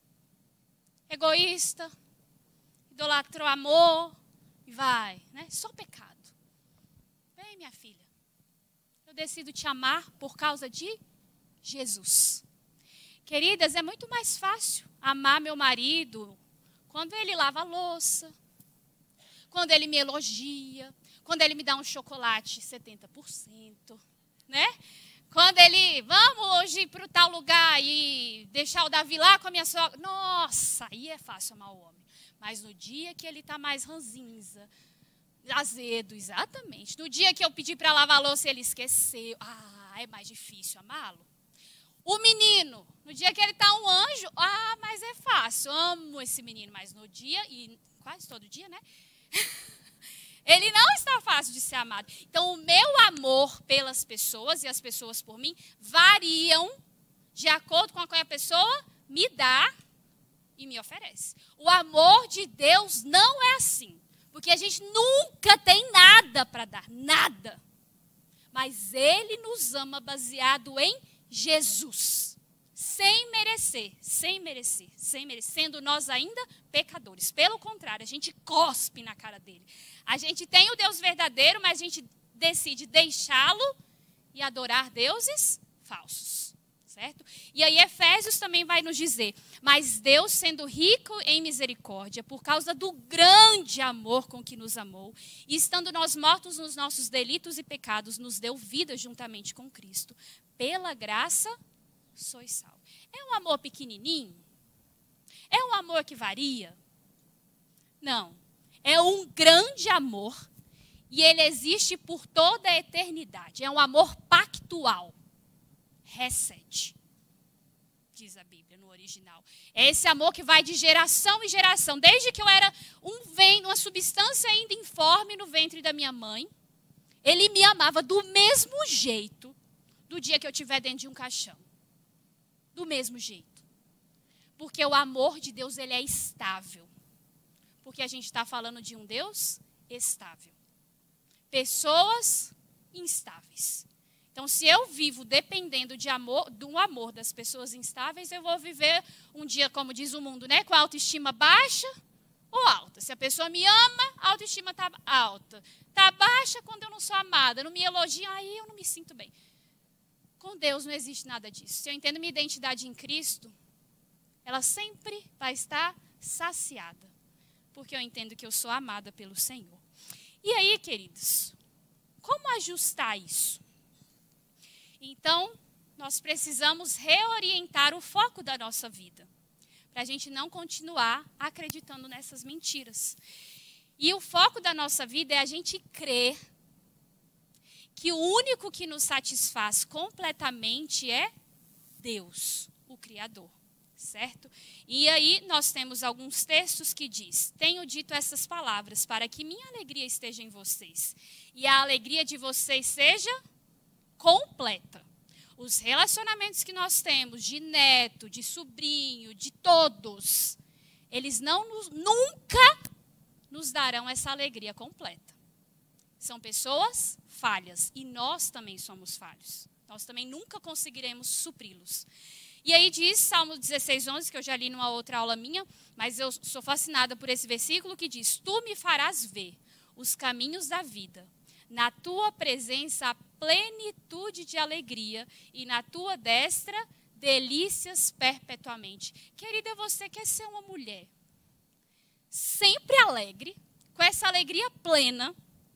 Egoísta, idolatrou amor, e vai, né? Só pecado. Vem, minha filha. Eu decido te amar por causa de Jesus. Queridas, é muito mais fácil amar meu marido quando ele lava a louça, quando ele me elogia, quando ele me dá um chocolate setenta por cento, né? Quando ele, vamos hoje para o tal lugar e deixar o Davi lá com a minha sogra. Nossa, aí é fácil amar o homem. Mas no dia que ele está mais ranzinza, azedo, exatamente. No dia que eu pedi para lavar a louça, ele esqueceu. Ah, é mais difícil amá-lo. O menino, no dia que ele está um anjo, ah, mas é fácil. Amo esse menino, mas no dia, e quase todo dia, né? Ele não está fácil de ser amado. Então, o meu amor pelas pessoas e as pessoas por mim variam de acordo com a que a pessoa me dá e me oferece. O amor de Deus não é assim. Porque a gente nunca tem nada para dar, nada. Mas Ele nos ama baseado em Jesus. Sem merecer, sem merecer, sem merecer. Sendo nós ainda pecadores. Pelo contrário, a gente cospe na cara dele. A gente tem o Deus verdadeiro, mas a gente decide deixá-lo e adorar deuses falsos. Certo? E aí Efésios também vai nos dizer, mas Deus sendo rico em misericórdia, por causa do grande amor com que nos amou, e estando nós mortos nos nossos delitos e pecados, nos deu vida juntamente com Cristo. Pela graça, sois salvos. É um amor pequenininho? É um amor que varia? Não. É um grande amor, e ele existe por toda a eternidade. É um amor pactual. Recede, diz a Bíblia no original. É esse amor que vai de geração em geração. Desde que eu era um vem, uma substância ainda informe no ventre da minha mãe, ele me amava do mesmo jeito do dia que eu estiver dentro de um caixão. Do mesmo jeito. Porque o amor de Deus, ele é estável. Porque a gente está falando de um Deus estável. Pessoas instáveis. Então, se eu vivo dependendo de amor, do amor das pessoas instáveis, eu vou viver um dia, como diz o mundo, né, com a autoestima baixa ou alta. Se a pessoa me ama, a autoestima está alta. Está baixa quando eu não sou amada, não me elogia, aí eu não me sinto bem. Com Deus não existe nada disso. Se eu entendo minha identidade em Cristo, ela sempre vai estar saciada. Porque eu entendo que eu sou amada pelo Senhor. E aí, queridos, como ajustar isso? Então, nós precisamos reorientar o foco da nossa vida, para a gente não continuar acreditando nessas mentiras. E o foco da nossa vida é a gente crer que o único que nos satisfaz completamente é Deus, o Criador, certo? E aí nós temos alguns textos que diz, tenho dito essas palavras para que minha alegria esteja em vocês e a alegria de vocês seja completa. Os relacionamentos que nós temos de neto, de sobrinho, de todos, eles não nos, nunca nos darão essa alegria completa. São pessoas falhas e nós também somos falhos. Nós também nunca conseguiremos supri-los. E aí diz, Salmo dezesseis, onze, que eu já li numa outra aula minha, mas eu sou fascinada por esse versículo que diz, tu me farás ver os caminhos da vida. Na tua presença, a plenitude de alegria e na tua destra, delícias perpetuamente. Querida, você quer ser uma mulher sempre alegre, com essa alegria plena,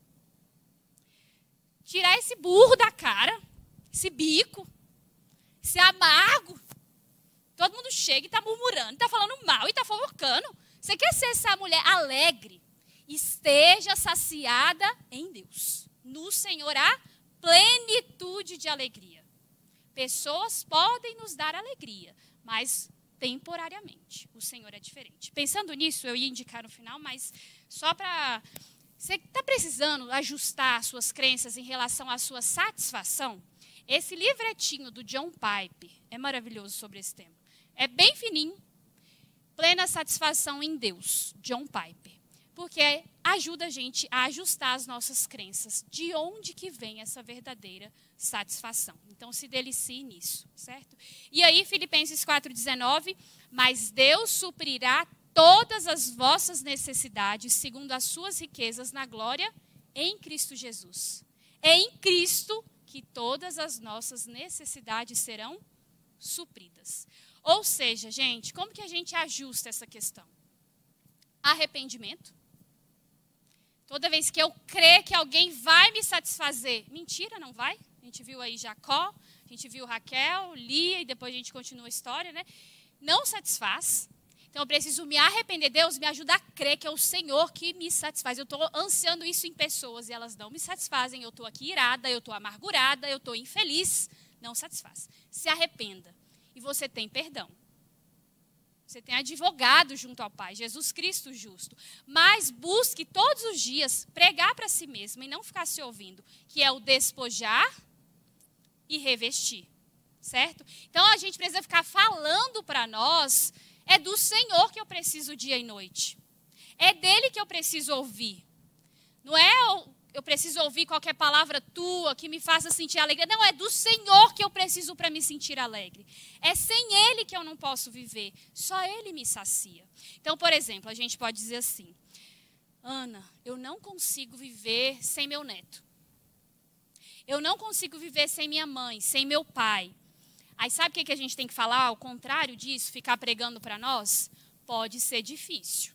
tirar esse burro da cara, esse bico, esse amargo. Todo mundo chega e está murmurando, está falando mal e está fofocando. Você quer ser essa mulher alegre? esteja saciada em Deus. No Senhor há plenitude de alegria. Pessoas podem nos dar alegria, mas temporariamente. O Senhor é diferente. Pensando nisso, eu ia indicar no final, mas só para... Você está precisando ajustar suas crenças em relação à sua satisfação? Esse livretinho do John Piper é maravilhoso sobre esse tema. É bem fininho. Plena satisfação em Deus, John Piper. Porque ajuda a gente a ajustar as nossas crenças. De onde que vem essa verdadeira satisfação? Então, se delicie nisso, certo? E aí, Filipenses quatro, dezenove. Mas Deus suprirá todas as vossas necessidades, segundo as suas riquezas na glória, em Cristo Jesus. É em Cristo que todas as nossas necessidades serão supridas. Ou seja, gente, como que a gente ajusta essa questão? Arrependimento. Toda vez que eu crer que alguém vai me satisfazer, mentira, não vai? A gente viu aí Jacó, a gente viu Raquel, Lia, e depois a gente continua a história, né? Não satisfaz. Então eu preciso me arrepender. Deus me ajuda a crer que é o Senhor que me satisfaz. Eu estou ansiando isso em pessoas e elas não me satisfazem. Eu estou aqui irada, eu estou amargurada, eu estou infeliz. Não satisfaz. Se arrependa. E você tem perdão. Você tem advogado junto ao Pai, Jesus Cristo justo. Mas busque todos os dias pregar para si mesmo e não ficar se ouvindo, que é o despojar e revestir. Certo? Então a gente precisa ficar falando para nós, é do Senhor que eu preciso dia e noite. É dele que eu preciso ouvir. Não é eu preciso ouvir qualquer palavra tua que me faça sentir alegre. Não, é do Senhor que eu preciso para me sentir alegre. É sem ele que eu não posso viver. Só ele me sacia. Então, por exemplo, a gente pode dizer assim: Ana, eu não consigo viver sem meu neto. Eu não consigo viver sem minha mãe, sem meu pai. Aí sabe o que a gente tem que falar? Ao contrário disso, ficar pregando para nós? Pode ser difícil.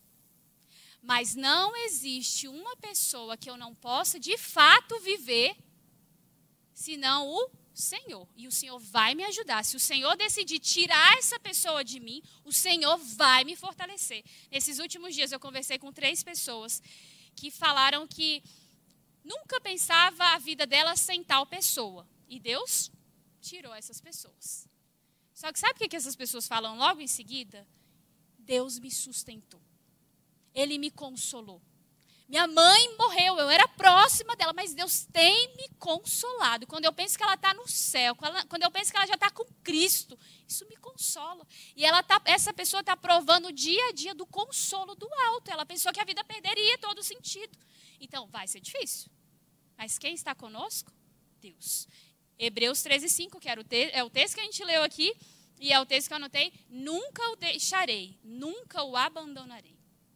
Mas não existe uma pessoa que eu não possa de fato viver, senão o Senhor. E o Senhor vai me ajudar. Se o Senhor decidir tirar essa pessoa de mim, o Senhor vai me fortalecer. Nesses últimos dias eu conversei com três pessoas que falaram que nunca pensava a vida delas sem tal pessoa. E Deus tirou essas pessoas. Só que sabe o que essas pessoas falam logo em seguida? Deus me sustentou. Ele me consolou. Minha mãe morreu, eu era próxima dela, mas Deus tem me consolado. Quando eu penso que ela está no céu, quando eu penso que ela já está com Cristo, isso me consola. E ela tá, essa pessoa está provando dia a dia do consolo do alto. Ela pensou que a vida perderia todo o sentido. Então, vai ser difícil. Mas quem está conosco? Deus. Hebreus treze, cinco, que era o te- é o texto que a gente leu aqui, e é o texto que eu anotei: nunca o deixarei, nunca o abandonarei.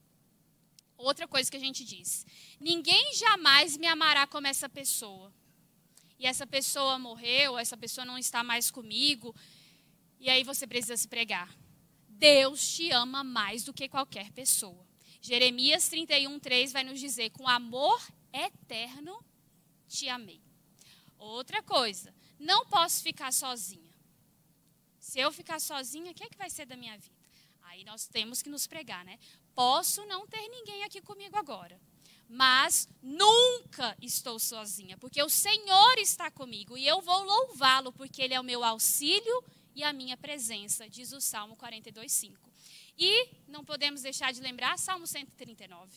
Outra coisa que a gente diz: ninguém jamais me amará como essa pessoa. E essa pessoa morreu, essa pessoa não está mais comigo. E aí você precisa se pregar: Deus te ama mais do que qualquer pessoa. Jeremias trinta e um, três vai nos dizer: com amor eterno te amei. Outra coisa: não posso ficar sozinha. Se eu ficar sozinha, o que é que vai ser da minha vida? Aí nós temos que nos pregar, né? Posso não ter ninguém aqui comigo agora, mas nunca estou sozinha, porque o Senhor está comigo e eu vou louvá-lo, porque Ele é o meu auxílio e a minha presença, diz o Salmo quarenta e dois, cinco. E não podemos deixar de lembrar Salmo cento e trinta e nove.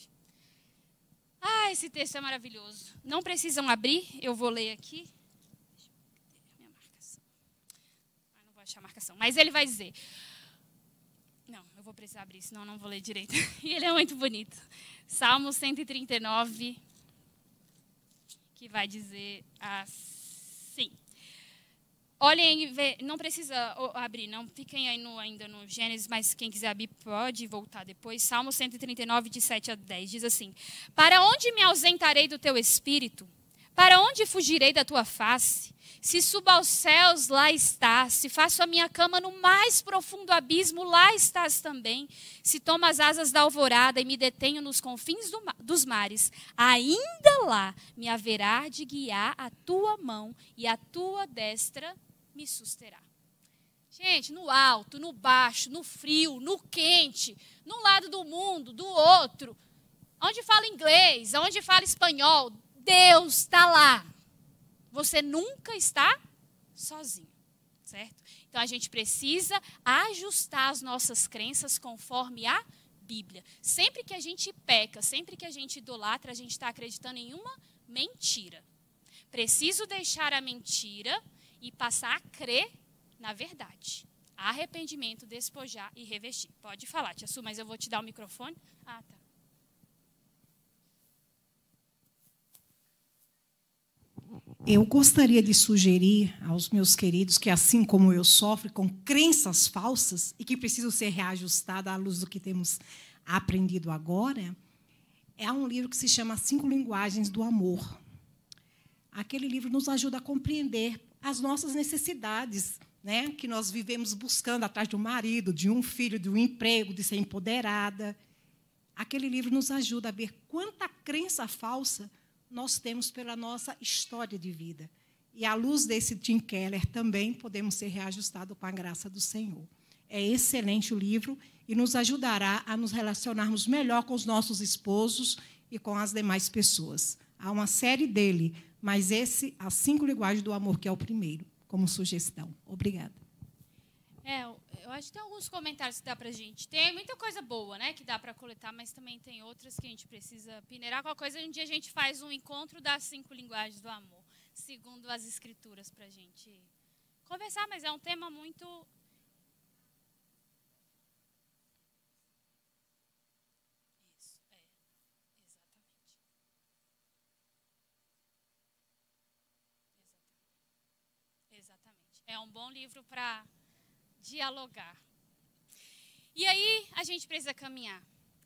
Ah, esse texto é maravilhoso. Não precisam abrir, eu vou ler aqui. Minha marcação. Ah, não vou achar a marcação, mas ele vai dizer... Não, eu vou precisar abrir, senão eu não vou ler direito. E ele é muito bonito. Salmo cento e trinta e nove, que vai dizer assim. Olhem, não precisa abrir, não fiquem aí no, ainda no Gênesis, mas quem quiser abrir pode voltar depois. Salmo cento e trinta e nove, de sete a dez, diz assim: para onde me ausentarei do teu espírito? Para onde fugirei da tua face? Se subo aos céus, lá estás. Se faço a minha cama no mais profundo abismo, lá estás também. Se tomo as asas da alvorada e me detenho nos confins do, dos mares, ainda lá me haverá de guiar a tua mão e a tua destra me susterá. Gente, no alto, no baixo, no frio, no quente, num lado do mundo, do outro, onde fala inglês, onde fala espanhol, Deus está lá. Você nunca está sozinho, certo? Então, a gente precisa ajustar as nossas crenças conforme a Bíblia. Sempre que a gente peca, sempre que a gente idolatra, a gente está acreditando em uma mentira. Preciso deixar a mentira e passar a crer na verdade. Arrependimento, despojar e revestir. Pode falar, tia Su, mas eu vou te dar o microfone. Ah, tá. Eu gostaria de sugerir aos meus queridos que, assim como eu, sofrem com crenças falsas e que precisam ser reajustadas à luz do que temos aprendido agora, é um livro que se chama Cinco Linguagens do Amor. Aquele livro nos ajuda a compreender as nossas necessidades, né, que nós vivemos buscando atrás de um marido, de um filho, de um emprego, de ser empoderada. Aquele livro nos ajuda a ver quanta crença falsa nós temos pela nossa história de vida. E, à luz desse Tim Keller, também podemos ser reajustados com a graça do Senhor. É excelente o livro e nos ajudará a nos relacionarmos melhor com os nossos esposos e com as demais pessoas. Há uma série dele, mas esse, As Cinco Linguagens do Amor, que é o primeiro, como sugestão. Obrigada. É, eu acho que tem alguns comentários que dá para a gente. Tem muita coisa boa, né, que dá para coletar, mas também tem outras que a gente precisa peneirar. Qualquer coisa, um dia a gente faz um encontro das cinco linguagens do amor, segundo as escrituras, para a gente conversar, mas é um tema muito... Isso, é, exatamente. Exatamente. É um bom livro para dialogar. E aí, a gente precisa caminhar.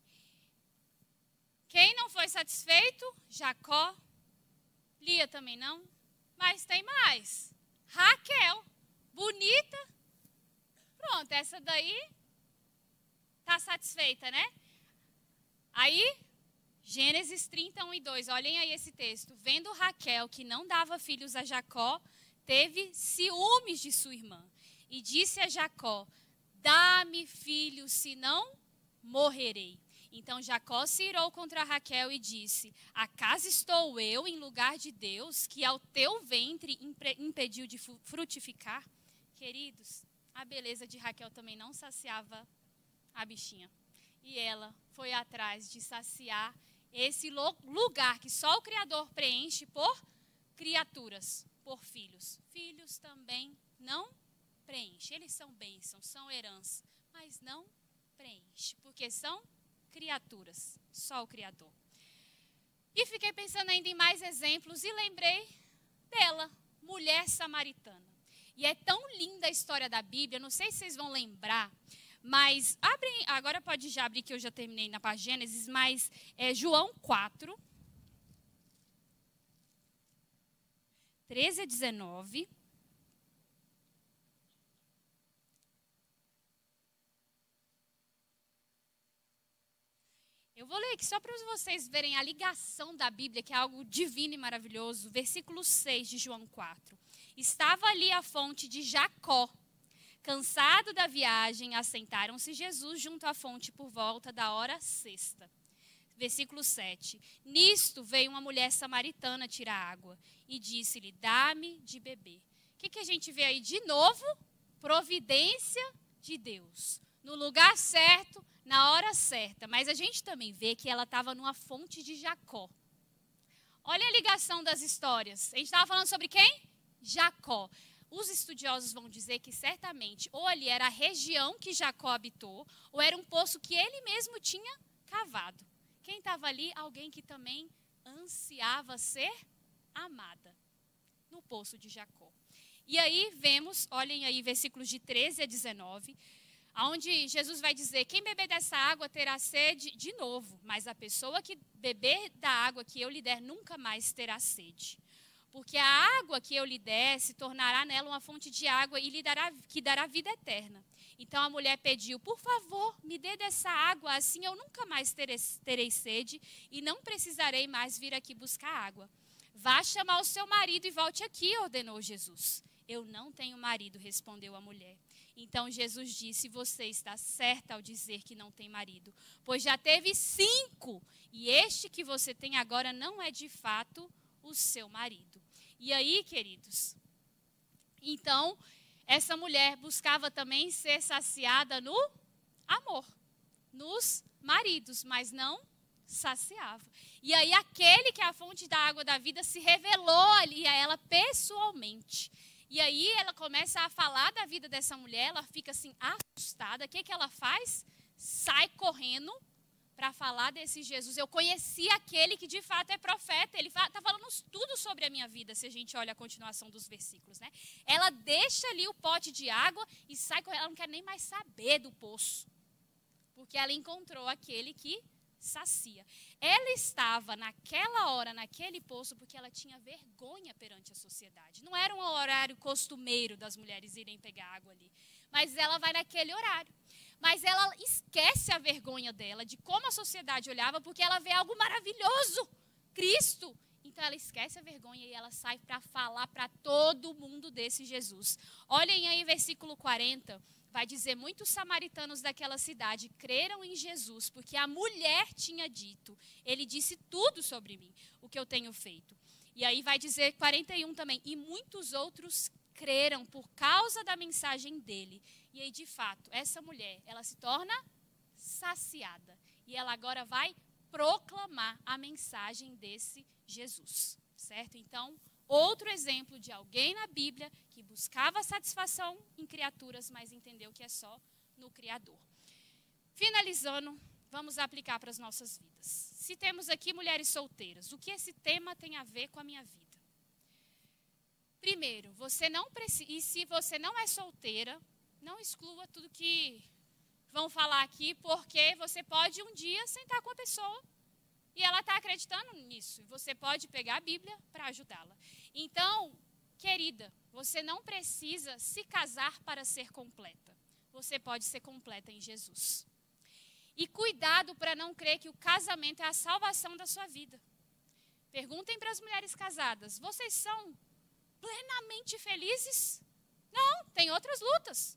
Quem não foi satisfeito? Jacó. Lia também não. Mas tem mais. Raquel. Bonita. Pronto, essa daí está satisfeita, né? Aí, Gênesis trinta, um e dois. Olhem aí esse texto. Vendo Raquel que não dava filhos a Jacó, teve ciúmes de sua irmã. E disse a Jacó, dá-me filho, senão morrerei. Então Jacó se irou contra Raquel e disse, acaso estou eu em lugar de Deus, que ao teu ventre impediu de frutificar? Queridos, a beleza de Raquel também não saciava a bichinha. E ela foi atrás de saciar esse lugar que só o Criador preenche por criaturas, por filhos. Filhos também não preenche. Eles são bênçãos, são herança, mas não preenche, porque são criaturas, só o Criador. E fiquei pensando ainda em mais exemplos e lembrei dela, mulher samaritana. E é tão linda a história da Bíblia, não sei se vocês vão lembrar, mas abrem, agora pode já abrir que eu já terminei na página Gênesis, mas é João quatro, treze a dezenove. Eu vou ler aqui só para vocês verem a ligação da Bíblia, que é algo divino e maravilhoso. Versículo seis de João quatro. Estava ali a fonte de Jacó. Cansado da viagem, assentaram-se Jesus junto à fonte por volta da hora sexta. Versículo sete. Nisto veio uma mulher samaritana tirar água e disse-lhe, dá-me de beber. O que, que a gente vê aí de novo? Providência de Deus. No lugar certo, na hora certa. Mas a gente também vê que ela estava numa fonte de Jacó. Olha a ligação das histórias. A gente estava falando sobre quem? Jacó. Os estudiosos vão dizer que certamente ou ali era a região que Jacó habitou, ou era um poço que ele mesmo tinha cavado. Quem estava ali? Alguém que também ansiava ser amada. No poço de Jacó. E aí vemos, olhem aí versículos de treze a dezenove, onde Jesus vai dizer, quem beber dessa água terá sede de novo, mas a pessoa que beber da água que eu lhe der nunca mais terá sede. Porque a água que eu lhe der se tornará nela uma fonte de água e lhe dará, que dará vida eterna. Então a mulher pediu, por favor, me dê dessa água, assim eu nunca mais terei, terei sede e não precisarei mais vir aqui buscar água. Vá chamar o seu marido e volte aqui, ordenou Jesus. Eu não tenho marido, respondeu a mulher. Então Jesus disse, você está certa ao dizer que não tem marido, pois já teve cinco, e este que você tem agora não é de fato o seu marido. E aí, queridos, então, essa mulher buscava também ser saciada no amor, nos maridos, mas não saciava. E aí, aquele que é a fonte da água da vida se revelou ali a ela pessoalmente. E aí ela começa a falar da vida dessa mulher, ela fica assim assustada. O que, que ela faz? Sai correndo para falar desse Jesus. Eu conheci aquele que de fato é profeta. Ele está falando tudo sobre a minha vida, se a gente olha a continuação dos versículos, né? Ela deixa ali o pote de água e sai correndo. Ela não quer nem mais saber do poço, porque ela encontrou aquele que sacia. Ela estava naquela hora, naquele poço, porque ela tinha vergonha perante a sociedade. Não era um horário costumeiro das mulheres irem pegar água ali, mas ela vai naquele horário. Mas ela esquece a vergonha dela, de como a sociedade olhava, porque ela vê algo maravilhoso, Cristo. Então ela esquece a vergonha e ela sai para falar para todo mundo desse Jesus. Olhem aí versículo quarenta. Vai dizer, muitos samaritanos daquela cidade creram em Jesus, porque a mulher tinha dito, ele disse tudo sobre mim, o que eu tenho feito. E aí vai dizer quarenta e um também, e muitos outros creram por causa da mensagem dele. E aí, de fato, essa mulher, ela se torna saciada. E ela agora vai proclamar a mensagem desse Jesus, certo? Então, outro exemplo de alguém na Bíblia que buscava satisfação em criaturas, mas entendeu que é só no Criador. Finalizando, vamos aplicar para as nossas vidas. Se temos aqui mulheres solteiras, o que esse tema tem a ver com a minha vida? Primeiro, você não precisa, e se você não é solteira, não exclua tudo que vão falar aqui, porque você pode um dia sentar com a pessoa e ela está acreditando nisso. E você pode pegar a Bíblia para ajudá-la. Então, querida, você não precisa se casar para ser completa. Você pode ser completa em Jesus. E cuidado para não crer que o casamento é a salvação da sua vida. Perguntem para as mulheres casadas, vocês são plenamente felizes? Não, tem outras lutas.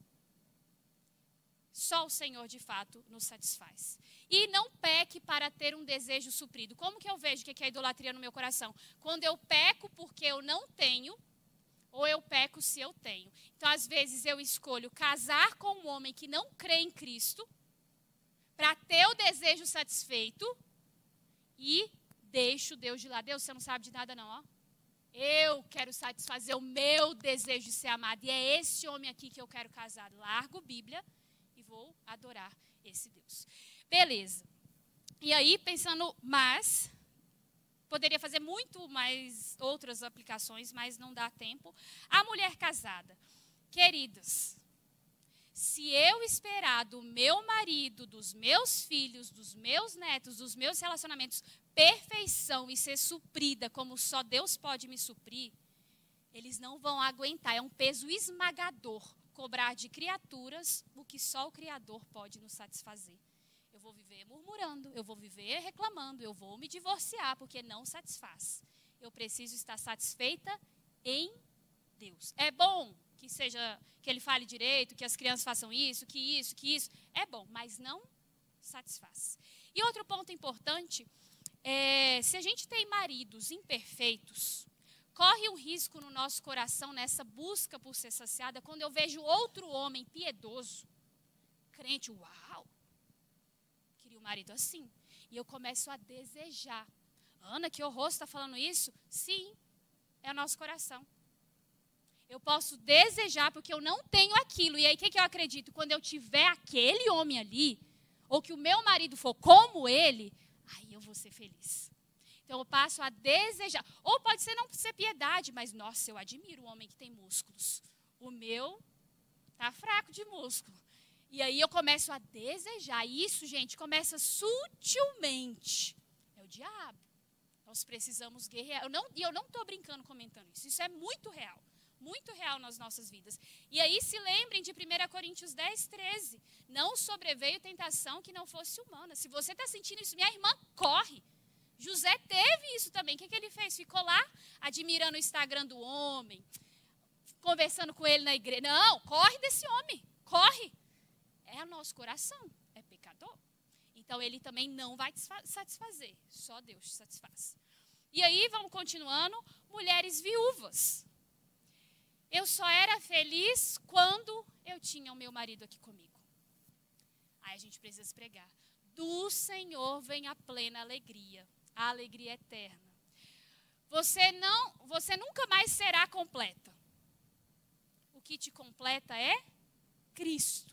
Só o Senhor, de fato, nos satisfaz. E não peque para ter um desejo suprido. Como que eu vejo o que é idolatria no meu coração? Quando eu peco porque eu não tenho, ou eu peco se eu tenho. Então, às vezes, eu escolho casar com um homem que não crê em Cristo, para ter o desejo satisfeito, e deixo Deus de lado. Deus, você não sabe de nada não, ó. Eu quero satisfazer o meu desejo de ser amado, e é esse homem aqui que eu quero casar. Largo Bíblia e vou adorar esse Deus. Beleza. E aí, pensando mais, poderia fazer muito mais outras aplicações, mas não dá tempo. A mulher casada. Queridas, se eu esperar do meu marido, dos meus filhos, dos meus netos, dos meus relacionamentos, perfeição e ser suprida como só Deus pode me suprir, eles não vão aguentar. É um peso esmagador cobrar de criaturas o que só o Criador pode nos satisfazer. Eu vou viver murmurando, eu vou viver reclamando, eu vou me divorciar porque não satisfaz. Eu preciso estar satisfeita em Deus. É bom que seja, que ele fale direito, que as crianças façam isso, que isso, que isso. É bom, mas não satisfaz. E outro ponto importante, é, se a gente tem maridos imperfeitos, corre um risco no nosso coração nessa busca por ser saciada, quando eu vejo outro homem piedoso, crente, uau, queria um marido assim. E eu começo a desejar. Ana, que horror, você está falando isso? Sim, é o nosso coração. Eu posso desejar porque eu não tenho aquilo. E aí, o que, que eu acredito? Quando eu tiver aquele homem ali, ou que o meu marido for como ele, aí eu vou ser feliz. Então, eu passo a desejar. Ou pode ser não ser piedade, mas, nossa, eu admiro o homem que tem músculos. O meu está fraco de músculo. E aí eu começo a desejar. E isso, gente, começa sutilmente. É o diabo. Nós precisamos guerrear. Eu não, e eu não estou brincando comentando isso. Isso é muito real. Muito real nas nossas vidas. E aí se lembrem de primeira Coríntios dez, treze. Não sobreveio tentação que não fosse humana. Se você está sentindo isso, minha irmã, corre. José teve isso também. O que, que ele fez? Ficou lá admirando o Instagram do homem, conversando com ele na igreja. Não, corre desse homem, corre. É o nosso coração, é pecador. Então, ele também não vai te satisfazer, só Deus te satisfaz. E aí, vamos continuando, mulheres viúvas. Eu só era feliz quando eu tinha o meu marido aqui comigo. Aí a gente precisa se pregar. Do Senhor vem a plena alegria, a alegria eterna. Você, não, você nunca mais será completa. O que te completa é Cristo.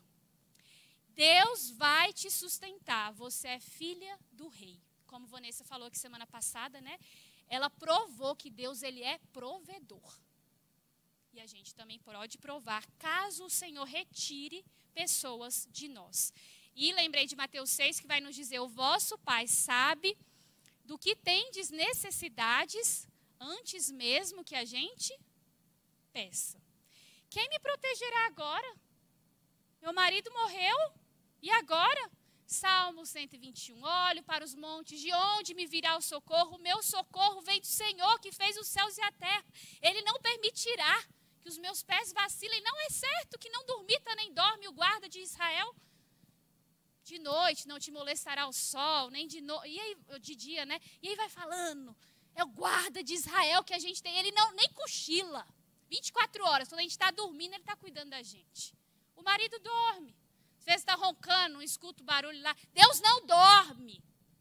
Deus vai te sustentar. Você é filha do rei. Como Vanessa falou aqui semana passada, né? Ela provou que Deus, ele é provedor. E a gente também pode provar, caso o Senhor retire pessoas de nós. E lembrei de Mateus seis, que vai nos dizer, o vosso Pai sabe do que tendes necessidades antes mesmo que a gente peça. Quem me protegerá agora? Meu marido morreu, e agora? Salmo cento e vinte e um, olho para os montes, de onde me virá o socorro? O meu socorro vem do Senhor, que fez os céus e a terra. Ele não permitirá que os meus pés vacilem. Não é certo que não dormita nem dorme o guarda de Israel. De noite não te molestará o sol, nem de, no... e aí, de dia, né? E aí vai falando, é o guarda de Israel que a gente tem. Ele não, nem cochila. vinte e quatro horas, quando a gente está dormindo, ele está cuidando da gente. O marido dorme. Às vezes está roncando, não escuta o barulho lá. Deus não dorme.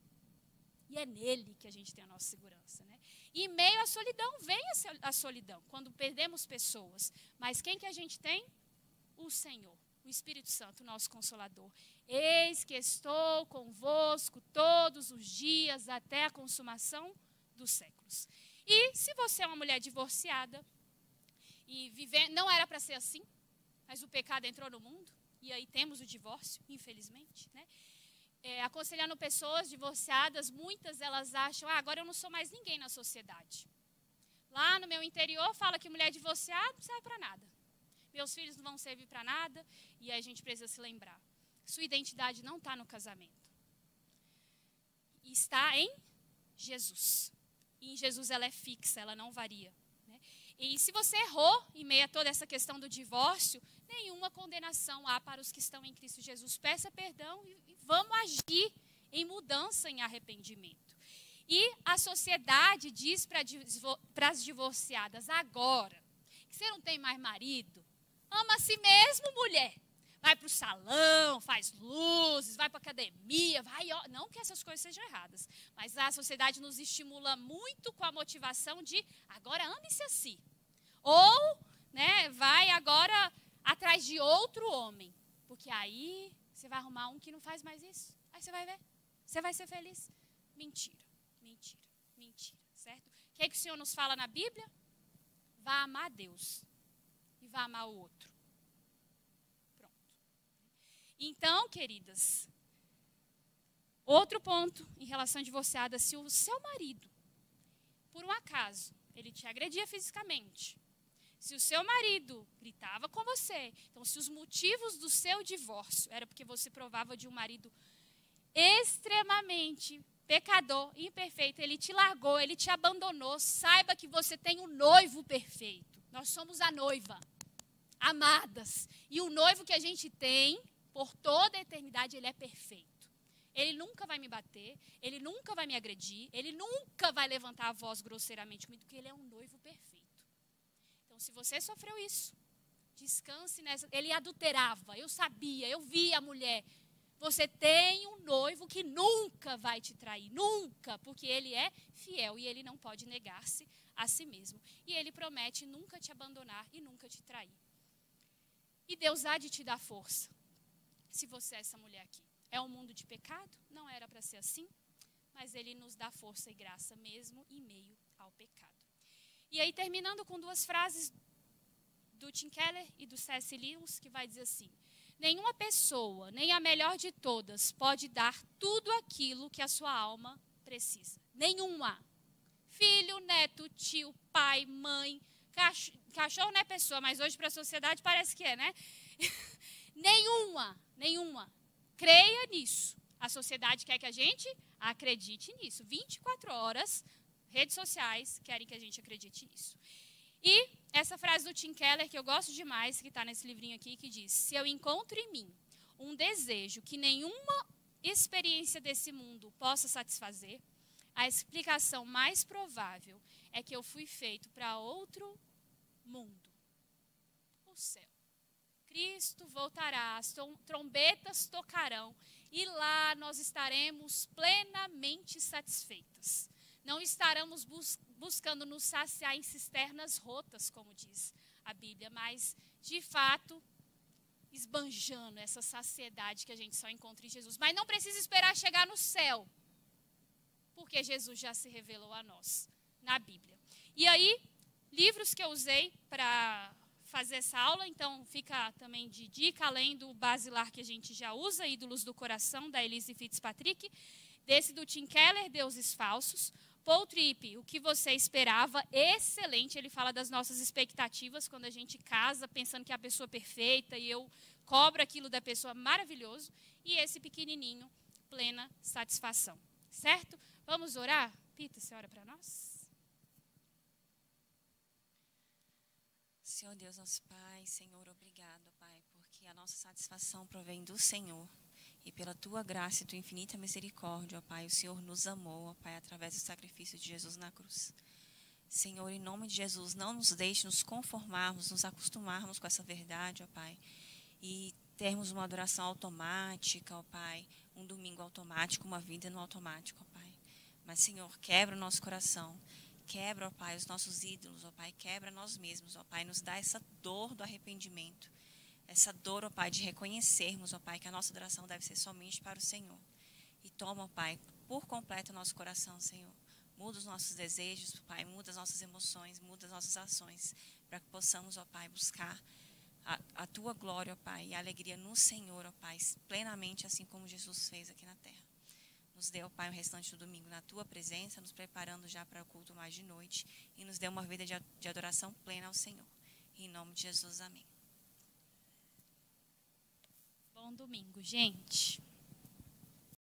E é nele que a gente tem a nossa segurança, né? E em meio à solidão, vem a solidão, quando perdemos pessoas. Mas quem que a gente tem? O Senhor, o Espírito Santo, o nosso Consolador. Eis que estou convosco todos os dias até a consumação dos séculos. E se você é uma mulher divorciada, e viver, não era para ser assim, mas o pecado entrou no mundo, e aí temos o divórcio, infelizmente, né? É, aconselhando pessoas divorciadas, muitas elas acham, ah, agora eu não sou mais ninguém na sociedade. Lá no meu interior fala que mulher divorciada não serve para nada. Meus filhos não vão servir para nada, e aí a gente precisa se lembrar. Sua identidade não está no casamento. Está em Jesus. E em Jesus ela é fixa, ela não varia. E se você errou em meio a toda essa questão do divórcio, nenhuma condenação há para os que estão em Cristo Jesus. Peça perdão e vamos agir em mudança, em arrependimento. E a sociedade diz para as divorciadas agora, que você não tem mais marido, ama a si mesmo, mulher. Vai para o salão, faz luzes, vai para a academia, vai, não que essas coisas sejam erradas, mas a sociedade nos estimula muito com a motivação de agora ame-se a si. Ou, né, vai agora atrás de outro homem, porque aí você vai arrumar um que não faz mais isso. Aí você vai ver, você vai ser feliz. Mentira, mentira, mentira, certo? O que é que o Senhor nos fala na Bíblia? Vá amar a Deus e vá amar o outro. Então, queridas, outro ponto em relação a divorciada, se o seu marido, por um acaso, ele te agredia fisicamente, se o seu marido gritava com você, então se os motivos do seu divórcio era porque você provava de um marido extremamente pecador, imperfeito, ele te largou, ele te abandonou, saiba que você tem um noivo perfeito. Nós somos a noiva, amadas, e o noivo que a gente tem, por toda a eternidade, ele é perfeito. Ele nunca vai me bater, ele nunca vai me agredir, ele nunca vai levantar a voz grosseiramente comigo, porque ele é um noivo perfeito. Então, se você sofreu isso, descanse nessa. Ele adulterava, eu sabia, eu vi a mulher. Você tem um noivo que nunca vai te trair, nunca, porque ele é fiel e ele não pode negar-se a si mesmo. E ele promete nunca te abandonar e nunca te trair. E Deus há de te dar força. Se você é essa mulher aqui. É um mundo de pecado? Não era para ser assim, mas ele nos dá força e graça mesmo em meio ao pecado. E aí, terminando com duas frases do Tim Keller e do C S Lewis, que vai dizer assim: nenhuma pessoa, nem a melhor de todas, pode dar tudo aquilo que a sua alma precisa. Nenhuma. Filho, neto, tio, pai, mãe, cachorro, cachorro não é pessoa, mas hoje para a sociedade parece que é, né? Nenhuma, nenhuma. Creia nisso. A sociedade quer que a gente acredite nisso. vinte e quatro horas, redes sociais querem que a gente acredite nisso. E essa frase do Tim Keller, que eu gosto demais, que está nesse livrinho aqui, que diz: se eu encontro em mim um desejo que nenhuma experiência desse mundo possa satisfazer, a explicação mais provável é que eu fui feito para outro mundo, o céu. Cristo voltará, as trombetas tocarão, e lá nós estaremos plenamente satisfeitas. Não estaremos bus- buscando nos saciar em cisternas rotas, como diz a Bíblia, mas, de fato, esbanjando essa saciedade que a gente só encontra em Jesus. Mas não precisa esperar chegar no céu, porque Jesus já se revelou a nós na Bíblia. E aí, livros que eu usei para fazer essa aula, então fica também de dica, além do basilar que a gente já usa, Ídolos do Coração, da Elyse Fitzpatrick, desse do Tim Keller, Deuses Falsos. Paul Tripp, O que Você Esperava, excelente, ele fala das nossas expectativas, quando a gente casa pensando que é a pessoa perfeita e eu cobro aquilo da pessoa, maravilhoso. E esse pequenininho, Plena Satisfação, certo? Vamos orar? Pita, você ora para nós? Senhor Deus, nosso Pai, Senhor, obrigado, Pai, porque a nossa satisfação provém do Senhor. E pela Tua graça e Tua infinita misericórdia, ó Pai, o Senhor nos amou, ó Pai, através do sacrifício de Jesus na cruz. Senhor, em nome de Jesus, não nos deixe nos conformarmos, nos acostumarmos com essa verdade, ó Pai, e termos uma adoração automática, ó Pai, um domingo automático, uma vida no automático, ó Pai. Mas, Senhor, quebra o nosso coração. Quebra, ó Pai, os nossos ídolos, ó Pai, quebra nós mesmos, ó Pai, nos dá essa dor do arrependimento, essa dor, ó Pai, de reconhecermos, ó Pai, que a nossa adoração deve ser somente para o Senhor. E toma, ó Pai, por completo o nosso coração, Senhor. Muda os nossos desejos, Pai, muda as nossas emoções, muda as nossas ações, para que possamos, ó Pai, buscar a, a Tua glória, ó Pai, e a alegria no Senhor, ó Pai, plenamente, assim como Jesus fez aqui na terra. Nos dê, ó Pai, o restante do domingo na Tua presença, nos preparando já para o culto mais de noite. E nos dê uma vida de adoração plena ao Senhor. Em nome de Jesus, amém. Bom domingo, gente.